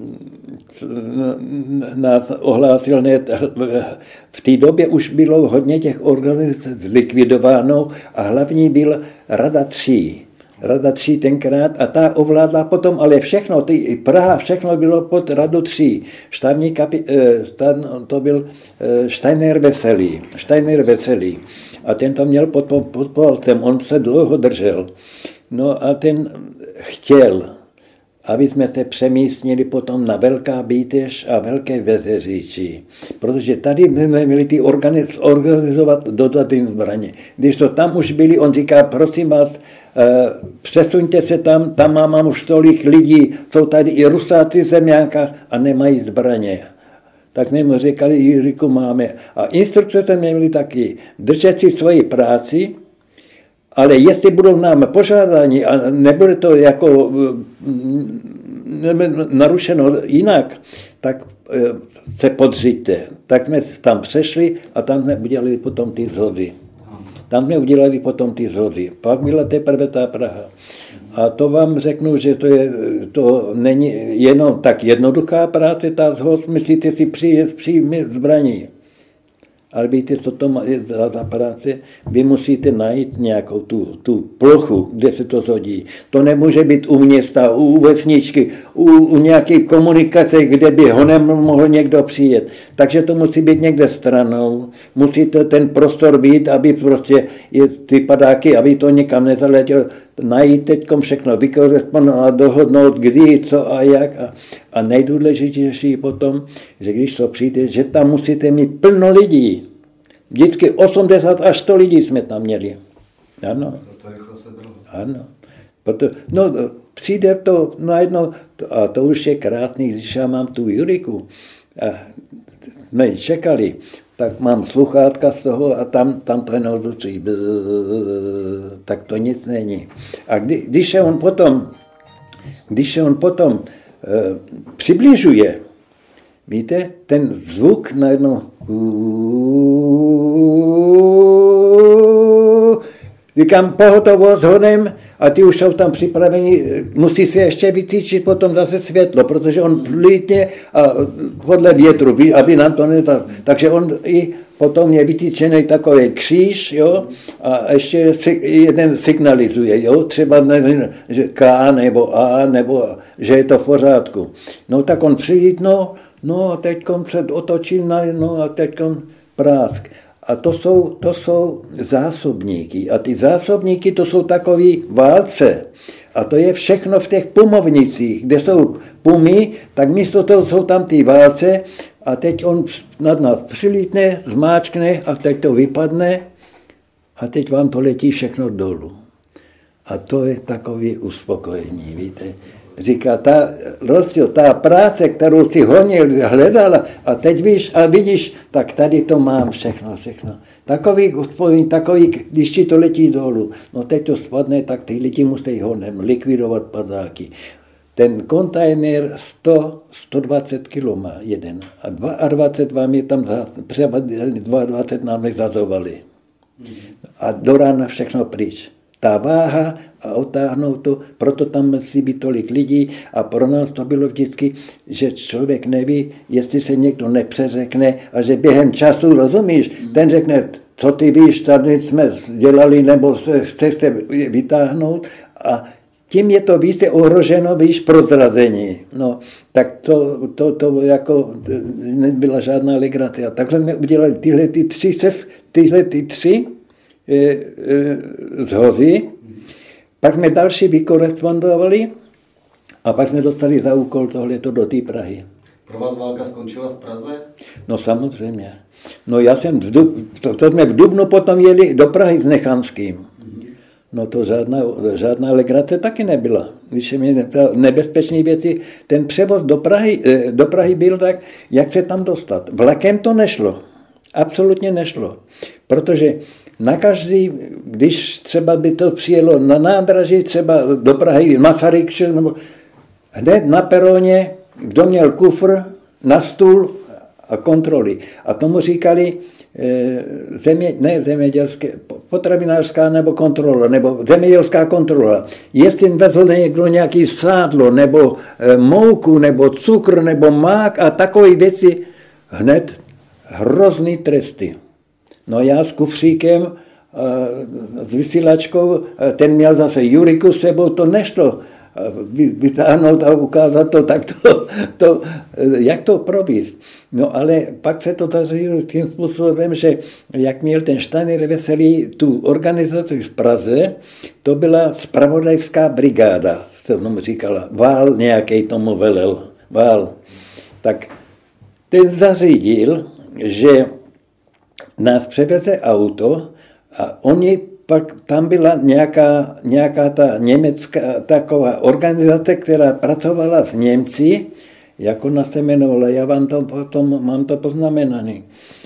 nás ohlásil, ne, v té době už bylo hodně těch organizací zlikvidováno a hlavní byl Rada tří. Rada tří tenkrát a ta ovládla potom, ale všechno, ty, Praha, všechno bylo pod Radu tří. Štábní kapi, tam, to byl Steiner Veselý, Steiner Veselý a ten to měl pod, pod palcem, on se dlouho držel. No a ten chtěl, aby jsme se přemístnili potom na Velká Bíteš a Velké Vezeříčí. Protože tady jsme měli ty organiz, organizovat dodatým zbraně. Když to tam už byli, on říká, prosím vás, přesuňte se tam, tam mám už tolik lidí, jsou tady i Rusáci v Zemňákách a nemají zbraně. Tak jsme mu říkali, Jiriku máme. A instrukce jsme měli taky, držet si svoji práci, ale jestli budou nám požádáni a nebude to jako narušeno jinak, tak se podřiďte. Tak jsme tam přešli a tam jsme udělali potom ty zhozy. Tam jsme udělali potom ty zhozy. Pak byla teprve ta Praha. A to vám řeknu, že to, je, to není jenom tak jednoduchá práce, ta zhoz, myslíte si přijet přijít zbraní. Ale víte, co to je za, za práce? Vy musíte najít nějakou tu, tu plochu, kde se to zhodí. To nemůže být u města, u vesničky, u, u nějaké komunikace, kde by ho nemohl někdo přijet. Takže to musí být někde stranou. Musíte ten prostor být, aby prostě ty padáky, aby to někam nezaletělo. Najít teďkom všechno, vykorespondovat, dohodnout, kdy, co a jak. A, a nejdůležitější potom, že když to přijde, že tam musíte mít plno lidí. Vždycky osmdesát až sto lidí jsme tam měli. Ano. Ano. Proto, no, přijde to najednou, a to už je krásný, když já mám tu Juriku, a jsme ji čekali, tak mám sluchátka z toho a tam, tam to jenom zvučí, tak to nic není. A kdy, když se on potom, když se on potom e, přibližuje, víte, ten zvuk najednou říkám, pohotovost honem a ty už jsou tam připraveni, musí se ještě vytýčit potom zase světlo, protože on plítně a podle větru, aby nám to nezal. Takže on i potom je vytýčený takový kříž, jo, a ještě jeden signalizuje, jo, třeba nevím, že K nebo A, nebo že je to v pořádku. No tak on přilítnul, no a teďkom se otočí, no a teďkom prásk. A to jsou, to jsou zásobníky. A ty zásobníky, to jsou takový válce. A to je všechno v těch pumovnicích, kde jsou pumy, tak místo toho jsou tam ty válce a teď on nad nás přilítne, zmáčkne a teď to vypadne a teď vám to letí všechno dolů. A to je takový uspokojení, víte. Říká, ta, rozdíl, ta práce, kterou si honil, hledala a teď víš a vidíš, tak tady to mám všechno, všechno. Takový uspokojení, takový, když ti to letí dolů, no teď to spadne, tak ty lidi musí honem likvidovat padáky. Ten kontajner sto, sto dvacet kilo má jeden a dvacet dva vám je tam, třeba dvacet dva nám nezazovali. A do rána všechno pryč. Ta váha a otáhnout to, proto tam musí být tolik lidí a pro nás to bylo vždycky, že člověk neví, jestli se někdo nepřeřekne a že během času, rozumíš, ten řekne, co ty víš, tady jsme dělali, nebo se, chceš se vytáhnout a tím je to více ohroženo, víš, prozrazení. No, tak to, to, to jako nebyla žádná legrace. A takhle jsme udělali tyhle ty tři, tyhle ty tři e, e, zhozy, pak jsme další vykorespondovali a pak jsme dostali za úkol tohleto do té Prahy. Pro vás válka skončila v Praze? No samozřejmě. No já jsem, v Dub, to, to jsme v Dubnu potom jeli do Prahy s Nechanským. No to žádná, žádná legrace taky nebyla. Když mě nebezpečné věci, ten převoz do Prahy, do Prahy byl tak, jak se tam dostat. Vlakem to nešlo. Absolutně nešlo. Protože na každý, když třeba by to přijelo na nádraží, třeba do Prahy, Masaryk, nebo hned na peroně, kdo měl kufr, na stůl a kontroly. A tomu říkali země, ne zemědělské, potravinářská nebo kontrola, nebo zemědělská kontrola. Jestli vezl někdo nějaký sádlo, nebo mouku, nebo cukr, nebo mák a takové věci, hned hrozný tresty. No já s kufříkem, s vysílačkou, ten měl zase Juriku s sebou, to nešlo vytáhnout a ukázat to, tak to, to jak to probíst. No ale pak se to dařilo tím způsobem, že jak měl ten Steiner Veselý tu organizaci v Praze, to byla zpravodajská brigáda, se tomu říkala, Vál nějaký tomu velel, Vál. Tak ten zařídil, že nás převeze auto a oni pak tam byla nějaká, nějaká ta německá taková organizace, která pracovala s Němci, jak ona se jmenovala, já vám to potom, mám to poznamenaný,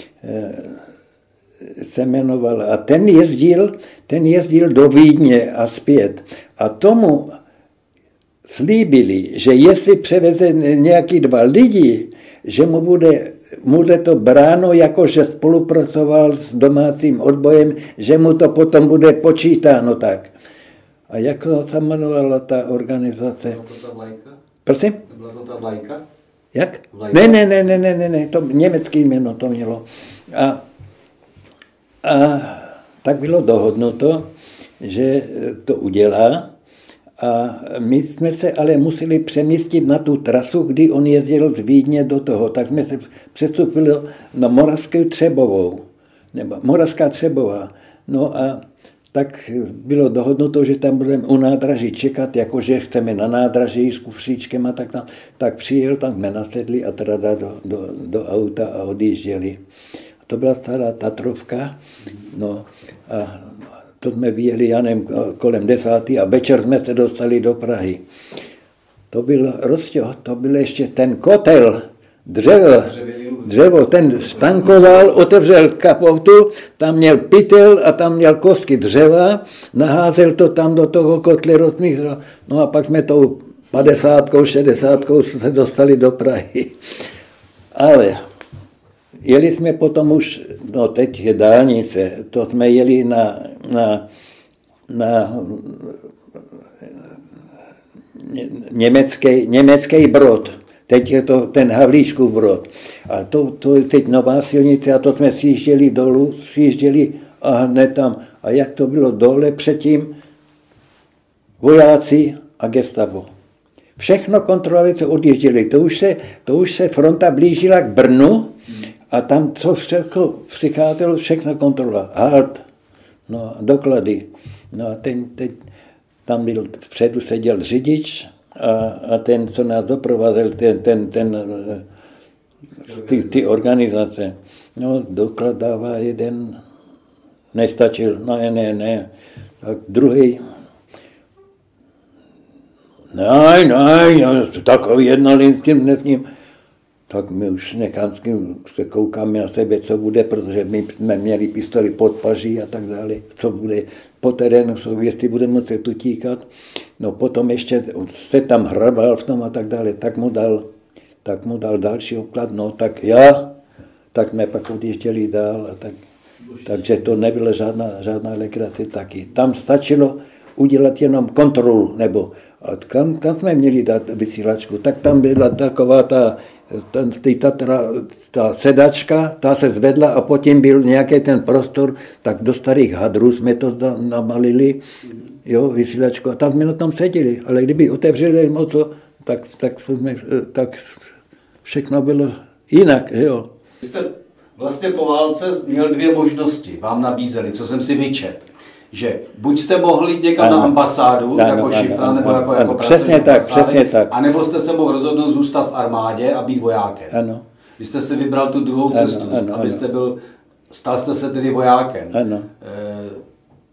se jmenovala. A ten jezdil, ten jezdil do Vídně a zpět. A tomu slíbili, že jestli převeze nějaký dva lidi, že mu bude, bude to bráno, jako že spolupracoval s domácím odbojem, že mu to potom bude počítáno tak. A jak se jmenovala ta organizace? Byla to ta vlajka? Prosím? Byla to ta vlajka? Jak? Vlajka? Ne, ne, ne, ne, ne, ne, ne, to německé jméno to mělo. A, a tak bylo dohodnuto, že to udělá. A my jsme se ale museli přemístit na tu trasu, kdy on jezdil z Vídně do toho. Tak jsme se přestupili na Moravskou Třebovou, nebo Moravská Třebová. No a tak bylo dohodnuto, že tam budeme u nádraží čekat, jakože chceme na nádraží s kufříčkem a tak tam. Tak přijel, tam jsme nasedli a teda do, do, do auta a odjížděli. A to byla stará Tatrovka. No a to jsme vyjeli, já nevím, kolem desátý a večer jsme se dostali do Prahy. To byl Rosťo, to byl ještě ten kotel, dřevo, dřevo, ten stankoval, otevřel kapotu, tam měl pytel a tam měl kostky dřeva, naházel to tam do toho kotle rozmíchal. No a pak jsme tou padesátkou, šedesátkou se dostali do Prahy. Ale jeli jsme potom už, no teď je dálnice, to jsme jeli na, na, na německý, německý Brod. Teď je to ten Havlíčkův Brod. A to, to je teď nová silnice a to jsme sjížděli dolů, sjížděli a hned tam. A jak to bylo dole předtím? Vojáci a gestapo. Všechno kontrolovali, co odjížděli. To už se, to už se fronta blížila k Brnu a tam, co všechno přicházelo, všechno kontrola. Halt, no, doklady. No a ten, teď tam byl, vpředu seděl řidič a, a ten, co nás doprovázel, ten, ten, ten, ty, ty organizace. No, doklad dává jeden, nestačil, no ne, ne, ne. Tak druhý, ne, ne, takový jednali s tím, s ním. Tak my už nechanským se koukáme na sebe, co bude, protože my jsme měli pistoli pod paží a tak dále, co bude po terénu, jestli budeme muset utíkat. No potom ještě se tam hrabal v tom a tak dále, tak mu dal, tak mu dal další obklad, no tak já, tak jsme pak odjížděli dál a tak. Takže to nebyla žádná, žádná legrace taky. Tam stačilo udělat jenom kontrolu, nebo a kam, kam jsme měli dát vysílačku, tak tam byla taková ta, ta, ta, ta sedačka, ta se zvedla a potom byl nějaký ten prostor, tak do starých hadrů jsme to namalili, jo, vysílačku a tam jsme na tom seděli, ale kdyby otevřeli moco, tak, tak, jsme, tak všechno bylo jinak, že jo. Jste vlastně po válce měl dvě možnosti, vám nabízeli, co jsem si vyčet. Že buď jste mohli jít někam ano, na ambasádu, ano, jako ano, šifra, ano, nebo jako, ano, jako přesně tak, přesně tak. Anebo jste se mohl rozhodnout zůstat v armádě a být vojákem. Ano. Vy jste si vybral tu druhou cestu, ano, ano, abyste byl, stal jste se tedy vojákem. Ano. E,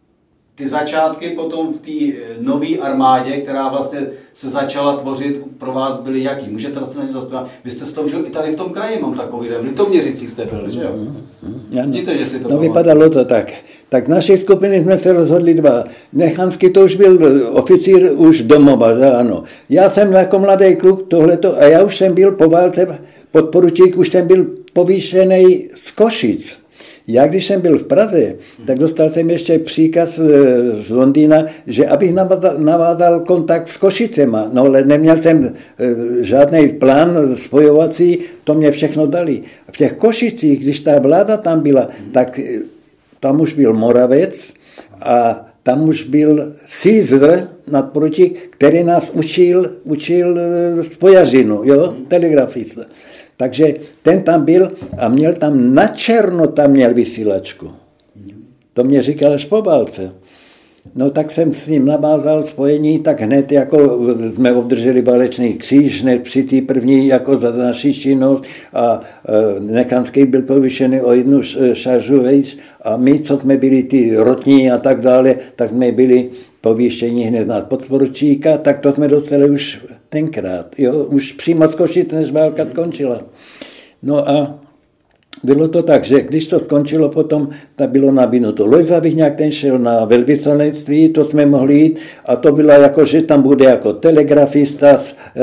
ty začátky potom v té nové armádě, která vlastně se začala tvořit, pro vás byly jaký? Můžete se na ně zaspěvat? Vy jste sloužil i tady v tom kraji, mám takový, v Litoměřicích jste byl, že jo? Vidíte, že si to no vypadalo to tak. Tak z naší skupiny jsme se rozhodli dva. Nechanský to už byl oficír už domova, že ano. Já jsem jako mladý kluk tohleto a já už jsem byl po válce podporučík, už jsem byl povýšený z Košic. Já, když jsem byl v Praze, tak dostal jsem ještě příkaz z Londýna, že abych navázal kontakt s Košicema. No ale neměl jsem žádný plán spojovací, to mě všechno dali. V těch Košicích, když ta vláda tam byla, tak tam už byl Moravec a tam už byl Cízr, nadporučík, který nás učil, učil spojařinu, jo, telegrafista. Takže ten tam byl a měl tam na černo, tam měl vysílačku. To mě říkal až po válce. No tak jsem s ním navázal spojení, tak hned jako jsme obdrželi válečný kříž, hned při té první jako za naši činnost a e, Nechanský byl povýšený o jednu šaržu vejš a my, co jsme byli ty rotní a tak dále, tak jsme byli povýšení hned na podporučíka, tak to jsme dostali už tenkrát, jo, už přímo z Košic, než válka skončila. No a bylo to tak, že když to skončilo potom, tak bylo nabídnuto. Lojza Vyhňák, ten šel na velvyslanectví, to jsme mohli jít a to bylo jako, že tam bude jako telegrafista,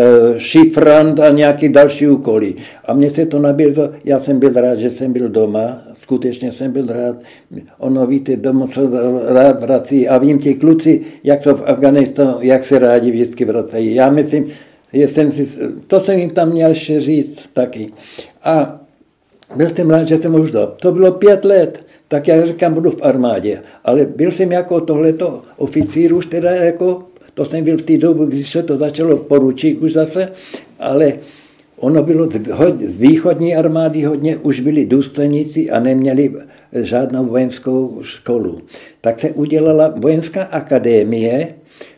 šifrant a nějaký další úkoly. A mně se to nabídlo, já jsem byl rád, že jsem byl doma, skutečně jsem byl rád. Ono, víte, domů se rád vrací a vím, ti kluci, jak jsou v Afghánistánu, jak se rádi vždycky vracají. Já myslím, že jsem si, to jsem jim tam měl ještě říct taky. A byl jsem rád, že jsem už dal. To bylo pět let, tak já říkám, budu v armádě. Ale byl jsem jako tohleto oficír už teda jako, to jsem byl v té době, když se to začalo poručík už zase, ale ono bylo z východní armády hodně, už byli důstojníci a neměli žádnou vojenskou školu. Tak se udělala vojenská akadémie,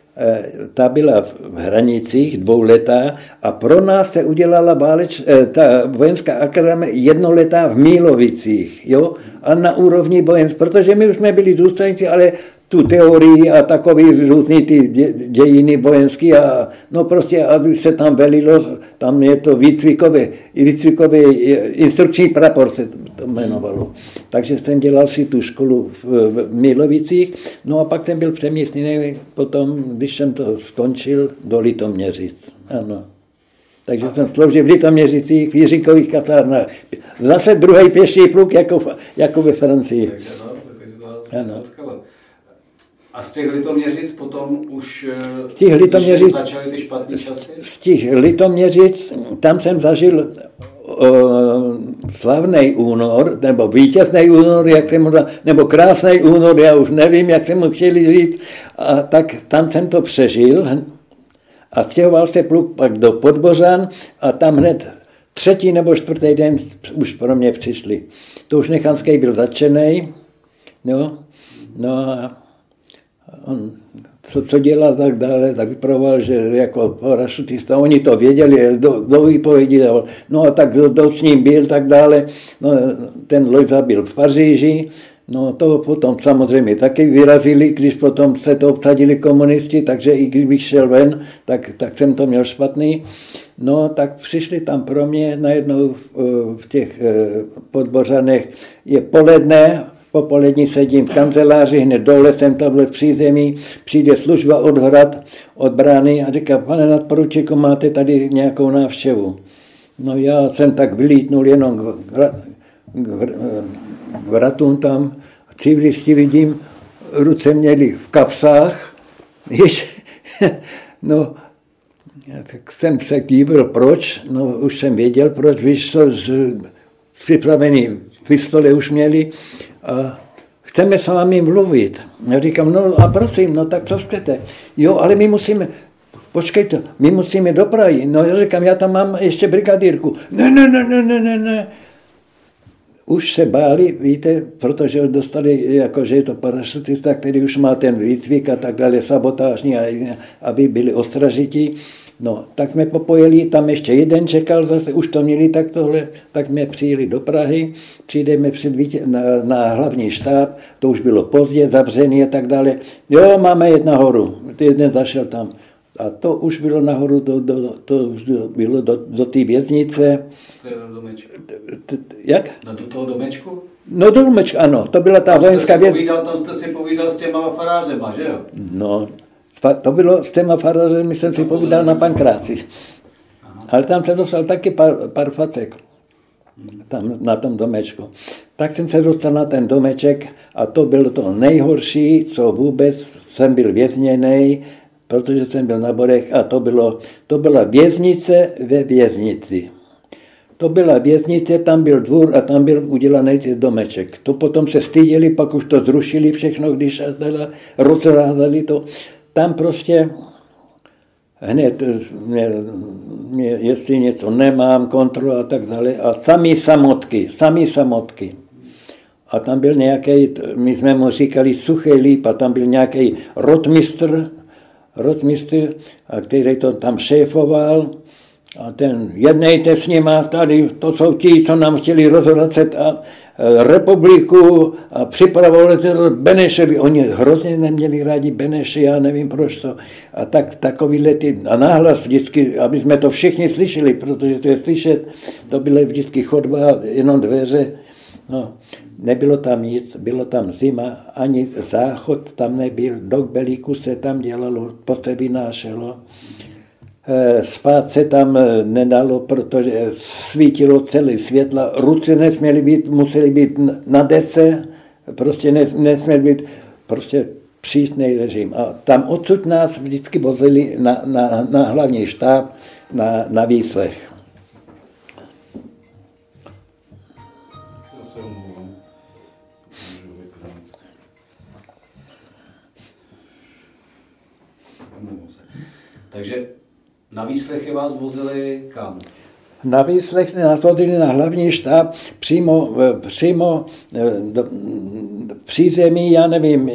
ta byla v Hranicích dvouletá a pro nás se udělala váleč, ta vojenská akademie jednoletá v Mílovicích, jo, a na úrovni vojenství, protože my už jsme byli důstojníci, ale tu teorii a takový různý ty dějiny vojenský a no prostě, aby se tam velilo, tam je to výcvikové, výcvikové instrukční prapor se to jmenovalo. Takže jsem dělal si tu školu v, v Mílovicích, no a pak jsem byl přemístěný potom, když jsem to skončil, do Litoměřic, ano. Takže jsem sloužil v Litoměřicích, v Jiříkových kasárnách. Zase druhý pěší pluk jako, jako ve Francii. Takže no, takže to potkalo. A z těch Litoměřic potom už z těch Litoměřic, začaly ty špatné časy? Z těch Litoměřic, tam jsem zažil uh, slavný únor, nebo vítězný únor, jak jsem mu dal, nebo krásný únor, já už nevím, jak jsem mu chtěli říct, a tak tam jsem to přežil a stěhoval se pluk pak do Podbořan a tam hned třetí nebo čtvrtý den už pro mě přišli. To už Nechanský byl zatčený, no, no a on, co, co dělal tak dále, tak vypravoval, že jako parašutista, oni to věděli, do, do výpovědi dával, no a tak kdo, kdo s ním byl, tak dále, no ten Lojza byl v Paříži, no to potom samozřejmě taky vyrazili, když potom se to obsadili komunisti, takže i kdybych šel ven, tak, tak jsem to měl špatný. No tak přišli tam pro mě najednou v, v těch Podbořanech, je poledne, popolední sedím v kanceláři, hned dole jsem tam v přízemí, přijde služba od hrad, od brány a říká, pane nadporučíku, máte tady nějakou návštěvu. No já jsem tak vylítnul jenom k, k, k vratům tam, civilisti vidím, ruce měli v kapsách, jež, no, tak jsem se díval, proč, no už jsem věděl, proč, víš co, připravený pistole už měli, a chceme s vámi mluvit. Já říkám, no a prosím, no tak co chcete? Jo, ale my musíme, počkejte, my musíme do Prahy. No já říkám, já tam mám ještě brigadírku. Ne, ne, ne, ne, ne, ne, ne. Už se báli, víte, protože dostali, jako že je to parašutista, který už má ten výcvik a tak dále, sabotážní, aby byli ostražití. No, tak jsme popojili, tam ještě jeden čekal, zase už to měli tak tohle, tak jsme přijeli do Prahy, přijdeme před vítě, na, na hlavní štáb, to už bylo pozdě, zavřený a tak dále. Jo, máme jet nahoru, jeden zašel tam. A to už bylo nahoru, do, do, to už bylo do, do té věznice. To je do domečku. Jak? No do toho domečku? No do domečku, ano, to byla ta tam vojenská věznice. Tam jste si povídal s těma farářema, že jo? No, to bylo s těma farářemi, jsem si povídal na Pankráci. Ale tam jsem dostal taky pár, pár facek. Tam na tom domečku. Tak jsem se dostal na ten domeček a to bylo to nejhorší, co vůbec jsem byl vězněný, protože jsem byl na Borech a to, bylo, to byla věznice ve věznici. To byla věznice, tam byl dvůr a tam byl udělaný domeček. To potom se styděli, pak už to zrušili všechno, když rozrázali to. Tam prostě hned, mě, mě, jestli něco nemám, kontrolu a tak dále. A samý samotky, samý samotky. A tam byl nějaký, my jsme mu říkali suchý líp, a tam byl nějaký rotmistr, rotmistr, a který to tam šéfoval. A ten, jednejte s nima, tady, to jsou ti, co nám chtěli rozvracet a e, republiku a připravovali Beneševi. Oni hrozně neměli rádi Beneše, já nevím proč to. A tak takový lety, a nahlas vždycky, aby jsme to všichni slyšeli, protože to je slyšet, to byly vždycky chodba, jenom dveře. No, nebylo tam nic, bylo tam zima, ani záchod tam nebyl, do Belíku se tam dělalo, po se vynášelo. Spát se tam nedalo, protože svítilo celé světla, ruce nesměly být, musely být na dece, prostě nesměly být, prostě přísný režim. A tam odsud nás vždycky vozili na, na, na hlavní štáb, na, na výslech. Takže na výslechy vás vozili kam? Na výslech nás vozili na hlavní štáb přímo, přímo v přízemí, já nevím.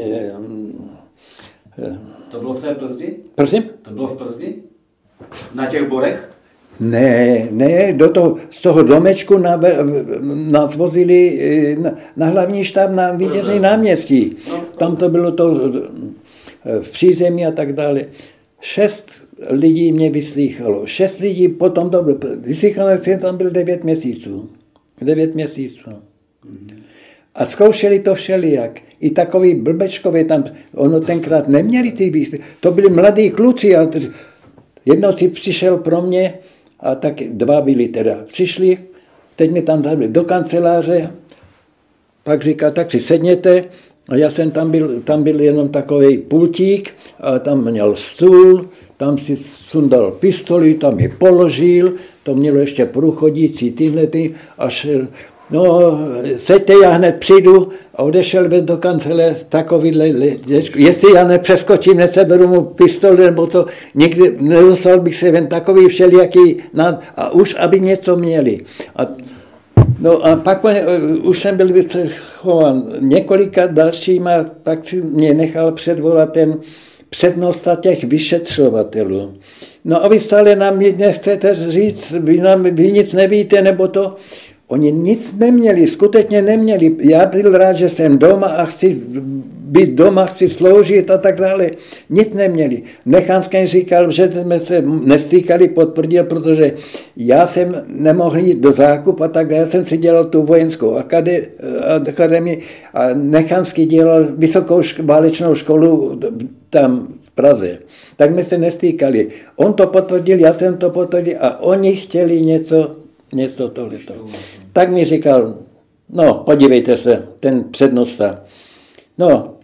To bylo v té Plzni? Prosím? To bylo v Plzni? Na těch borech? Ne, ne, do toho, z toho domečku na, nás vozili na, na hlavní štáb na Vítězné náměstí. Tam to bylo to v přízemí a tak dále. Šest lidí mě vyslýchalo. Šest lidí potom to bylo. Vyslýchalo jsem tam byl devět měsíců. Devět měsíců. A zkoušeli to všelijak. I takový blbečkovi tam, ono tenkrát neměli ty výslechy. To byli mladí kluci. A jednou si přišel pro mě a tak dva byli teda. Přišli, teď mi tam dali do kanceláře, pak říká, tak si sedněte. A já jsem tam byl, tam byl jenom takový pultík, a tam měl stůl, tam si sundal pistoli, tam ji položil, to mělo ještě průchodící tyhle ty, až, no, seďte, já hned přijdu a odešel do kancele takovýhle, jestli já nepřeskočím, neseberu mu pistoli, nebo to, nikdy nedostal bych se ven takový všelijaký, a už aby něco měli. A no a pak už jsem byl vychován několika dalšíma, pak si mě nechal předvolat ten přednosta těch vyšetřovatelů. No a vy stále nám nechcete říct, vy, nám, vy nic nevíte, nebo to. Oni nic neměli, skutečně neměli. Já byl rád, že jsem doma a chci být doma, chci sloužit a tak dále. Nic neměli. Nechanský říkal, že jsme se nestýkali, potvrdil, protože já jsem nemohl jít do zákup a tak dále. Já jsem si dělal tu vojenskou akademii a Nechanský dělal vysokou šk- válečnou školu tam v Praze. Tak jsme se nestýkali. On to potvrdil, já jsem to potvrdil a oni chtěli něco, něco tohleto. Tak mi říkal, no podívejte se, ten přednosta. No,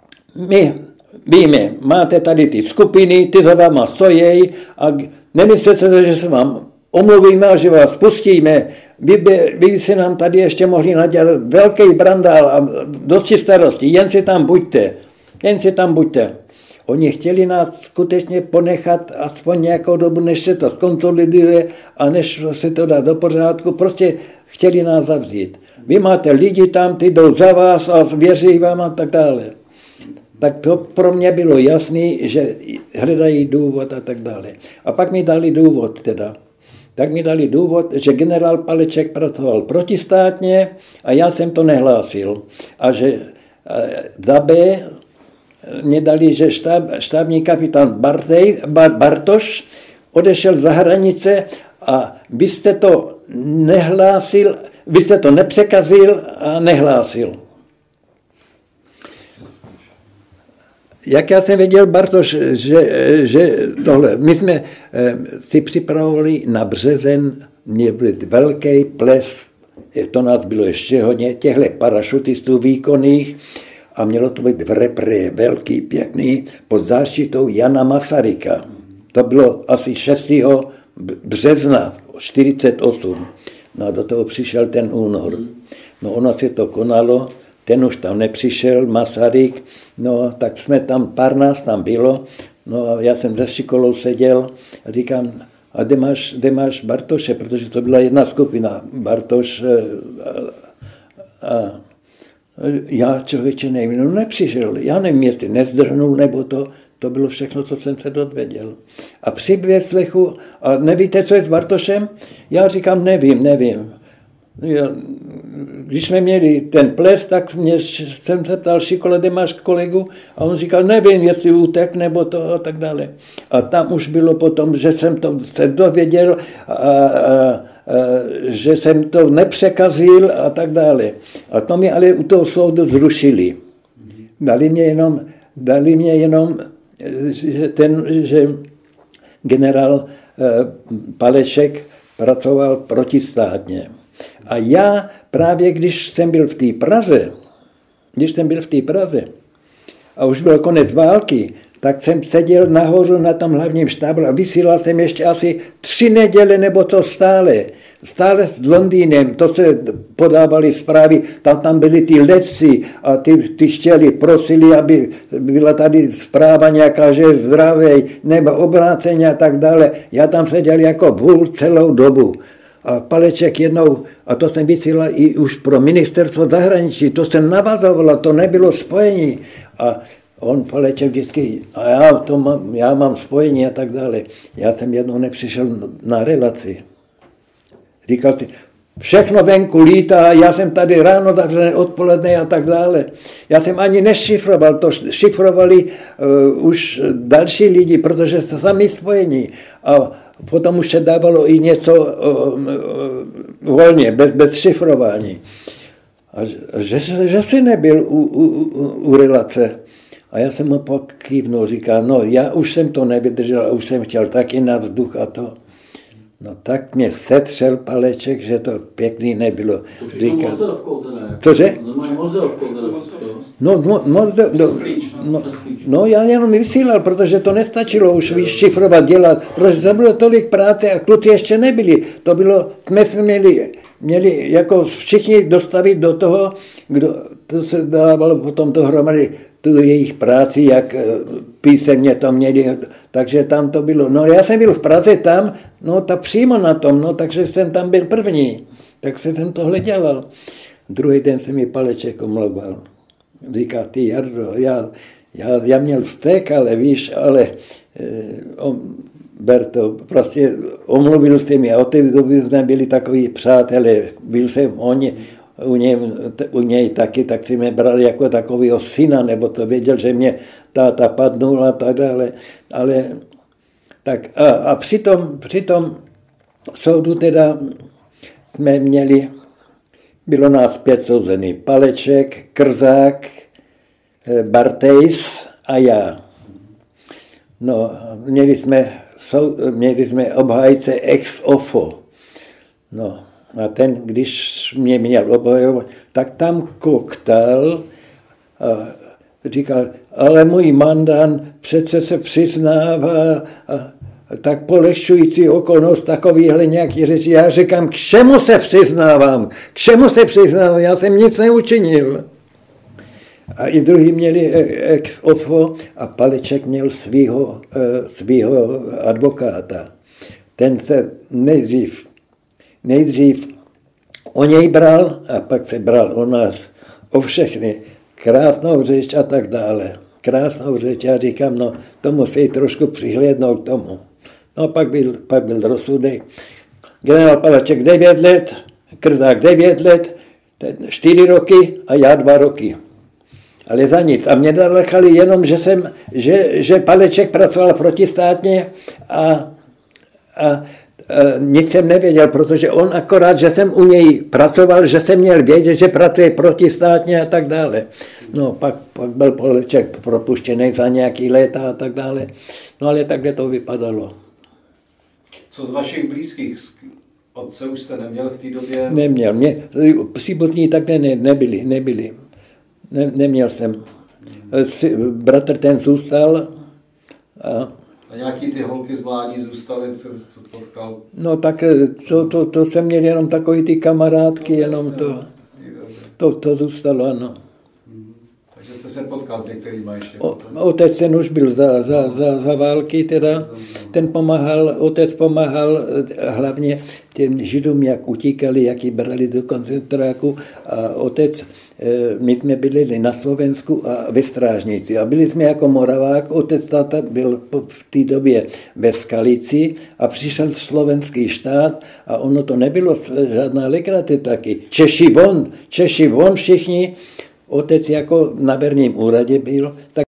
my víme, máte tady ty skupiny, ty za váma stojí a nemyslete, že se vám omluvíme a že vás pustíme. Vy, by, vy si nám tady ještě mohli nadělat velký brandál a dosti starosti, jen si tam buďte, jen si tam buďte. Oni chtěli nás skutečně ponechat aspoň nějakou dobu, než se to skonsoliduje a než se to dá do pořádku. Prostě chtěli nás zavřít. Vy máte lidi tam, ty jdou za vás a věří vám a tak dále. Tak to pro mě bylo jasný, že hledají důvod a tak dále. A pak mi dali důvod teda. Tak mi dali důvod, že generál Paleček pracoval protistátně a já jsem to nehlásil. A že za B mě dali, že štáb, štábní kapitán Bartej, Bar, Bartoš odešel za hranice a vy jste to nehlásil, vy jste to nepřekazil a nehlásil. Jak já jsem věděl, Bartoš, že, že tohle, my jsme si připravovali na březen, mě byl velký ples, to nás bylo ještě hodně, těchto parašutistů výkonných, a mělo to být v repre, velký, pěkný, pod záštitou Jana Masaryka. To bylo asi šestého března čtyřicet osm. No a do toho přišel ten únor. No ono se to konalo, ten už tam nepřišel, Masaryk, no tak jsme tam, pár nás tam bylo, no a já jsem ze Šikolou seděl a říkám, a kde máš, kde máš Bartoše, protože to byla jedna skupina, Bartoš a, a já člověče nevím, no nepřišel, já nevím, jestli nezdrhnul, nebo to, to bylo všechno, co jsem se dozvěděl. A při výslechu, a nevíte, co je s Bartošem? Já říkám, nevím, nevím. Já, když jsme měli ten ples, tak mě, jsem se ptal Šikola, kde máš kolegu? A on říkal, nevím, jestli utek nebo to a tak dále. A tam už bylo potom, že jsem to se dověděl, a, a, a, že jsem to nepřekazil a tak dále. A to mi ale u toho soudu zrušili. Dali mě jenom, dali mě jenom že, ten, že generál Paleček pracoval protistátně. A já právě, když jsem byl v té Praze, když jsem byl v té Praze a už byl konec války, tak jsem seděl nahoru na tom hlavním štábu a vysílal jsem ještě asi tři neděle nebo to stále. Stále s Londýnem, to se podávali zprávy, tam, tam byli ty letci a ty, ty chtěli, prosili, aby byla tady zpráva nějaká, že je zdravej, nebo obráceně a tak dále. Já tam seděl jako vůl celou dobu. A Paleček jednou, a to jsem vysílal i už pro ministerstvo zahraničí, to se navazovalo, to nebylo spojení. A on Paleček vždycky, a já, to mám, já mám spojení a tak dále. Já jsem jednou nepřišel na relaci. Říkal si, všechno venku lítá, já jsem tady ráno zavřený, odpoledne a tak dále. Já jsem ani nešifroval, to šifrovali uh, už další lidi, protože to sami spojení. A potom už se dávalo i něco uh, uh, volně, bez, bez šifrování. A že, že jsi nebyl u, u, u, u relace. A já jsem mu pak kývnul, říkal, no já už jsem to nevydržel, a už jsem chtěl taky na vzduch a to. No tak mě setřel Paleček, že to pěkný nebylo. Říkal, cože? No, no, no, no, no, no já jenom vysílal, protože to nestačilo už vyšifrovat, dělat, protože to bylo tolik práce a kluci ještě nebyli. To bylo, jsme se měli, měli jako všichni dostavit do toho, kdo, to se dávalo potom dohromady, tu jejich práci, jak písemně to měli, takže tam to bylo. No já jsem byl v Praze tam, no tak přímo na tom, no takže jsem tam byl první, tak jsem tohle dělal. Druhý den se mi Paleček omlouval. Říká, ty Jardo, já, já, já měl vztek, ale víš, ale eh, on, ber to, prostě omluvil se mi a od té doby jsme byli takový přátelé, byl jsem oni, U něj, u něj taky, tak si mě bral jako takovýho syna, nebo to věděl, že mě táta padnul a tak dále. Ale tak a, a při tom, při tom soudu teda jsme měli, bylo nás pět souzený, Paleček, Krzák, Bartejs a já. No, měli jsme, sou, měli jsme obhájce ex ofo. No, a ten, když mě měl obhajovat, tak tam koktal a říkal, ale můj mandant přece se přiznává a tak polehčující okolnost takovýhle nějaký řeči. Já říkám, k čemu se přiznávám? K čemu se přiznávám? Já jsem nic neučinil. A i druhý měli ex ofo a Paleček měl svýho, svýho advokáta. Ten se nejdřív, nejdřív o něj bral a pak se bral o nás, o všechny. Krásnou řeč a tak dále. Krásnou řeč. Já říkám, no to musí trošku přihlédnout k tomu. No pak byl, pak byl rozsudek. Generál Paleček devět let, Krzák devět let, čtyři roky a já dva roky. Ale za nic. A mě nalechali jenom, že, jsem, že, že Paleček pracoval protistátně a, a, a nic jsem nevěděl, protože on akorát, že jsem u něj pracoval, že jsem měl vědět, že pracuje protistátně a tak dále. No pak, pak byl Paleček propuštěný za nějaký léta a tak dále. No ale takhle to vypadalo. Co z vašich blízkých? Otce už jste neměl v té době? Neměl. Mě, příbuzní takhle ne, nebyli, nebyli. Ne, neměl jsem. Bratr ten zůstal. A, a nějaký ty holky z mládí zůstaly, co, co potkal? No tak to, to, to jsem měl jenom takový ty kamarádky, no, jenom to, to, to zůstalo, ano. Hmm. Takže jste se potkal s některýma ještě? O, otec ten už byl za, za, za, za války, teda ten pomáhal, otec pomáhal hlavně těm Židům, jak utíkali, jak ji brali do koncentráku a otec, my jsme bydleli na Slovensku a ve Strážnici a byli jsme jako Moravák, otec táta byl v té době ve Skalici a přišel slovenský štát a ono to nebylo žádná legrace taky. Češi von, Češi von všichni, otec jako na Berním úradě byl, tak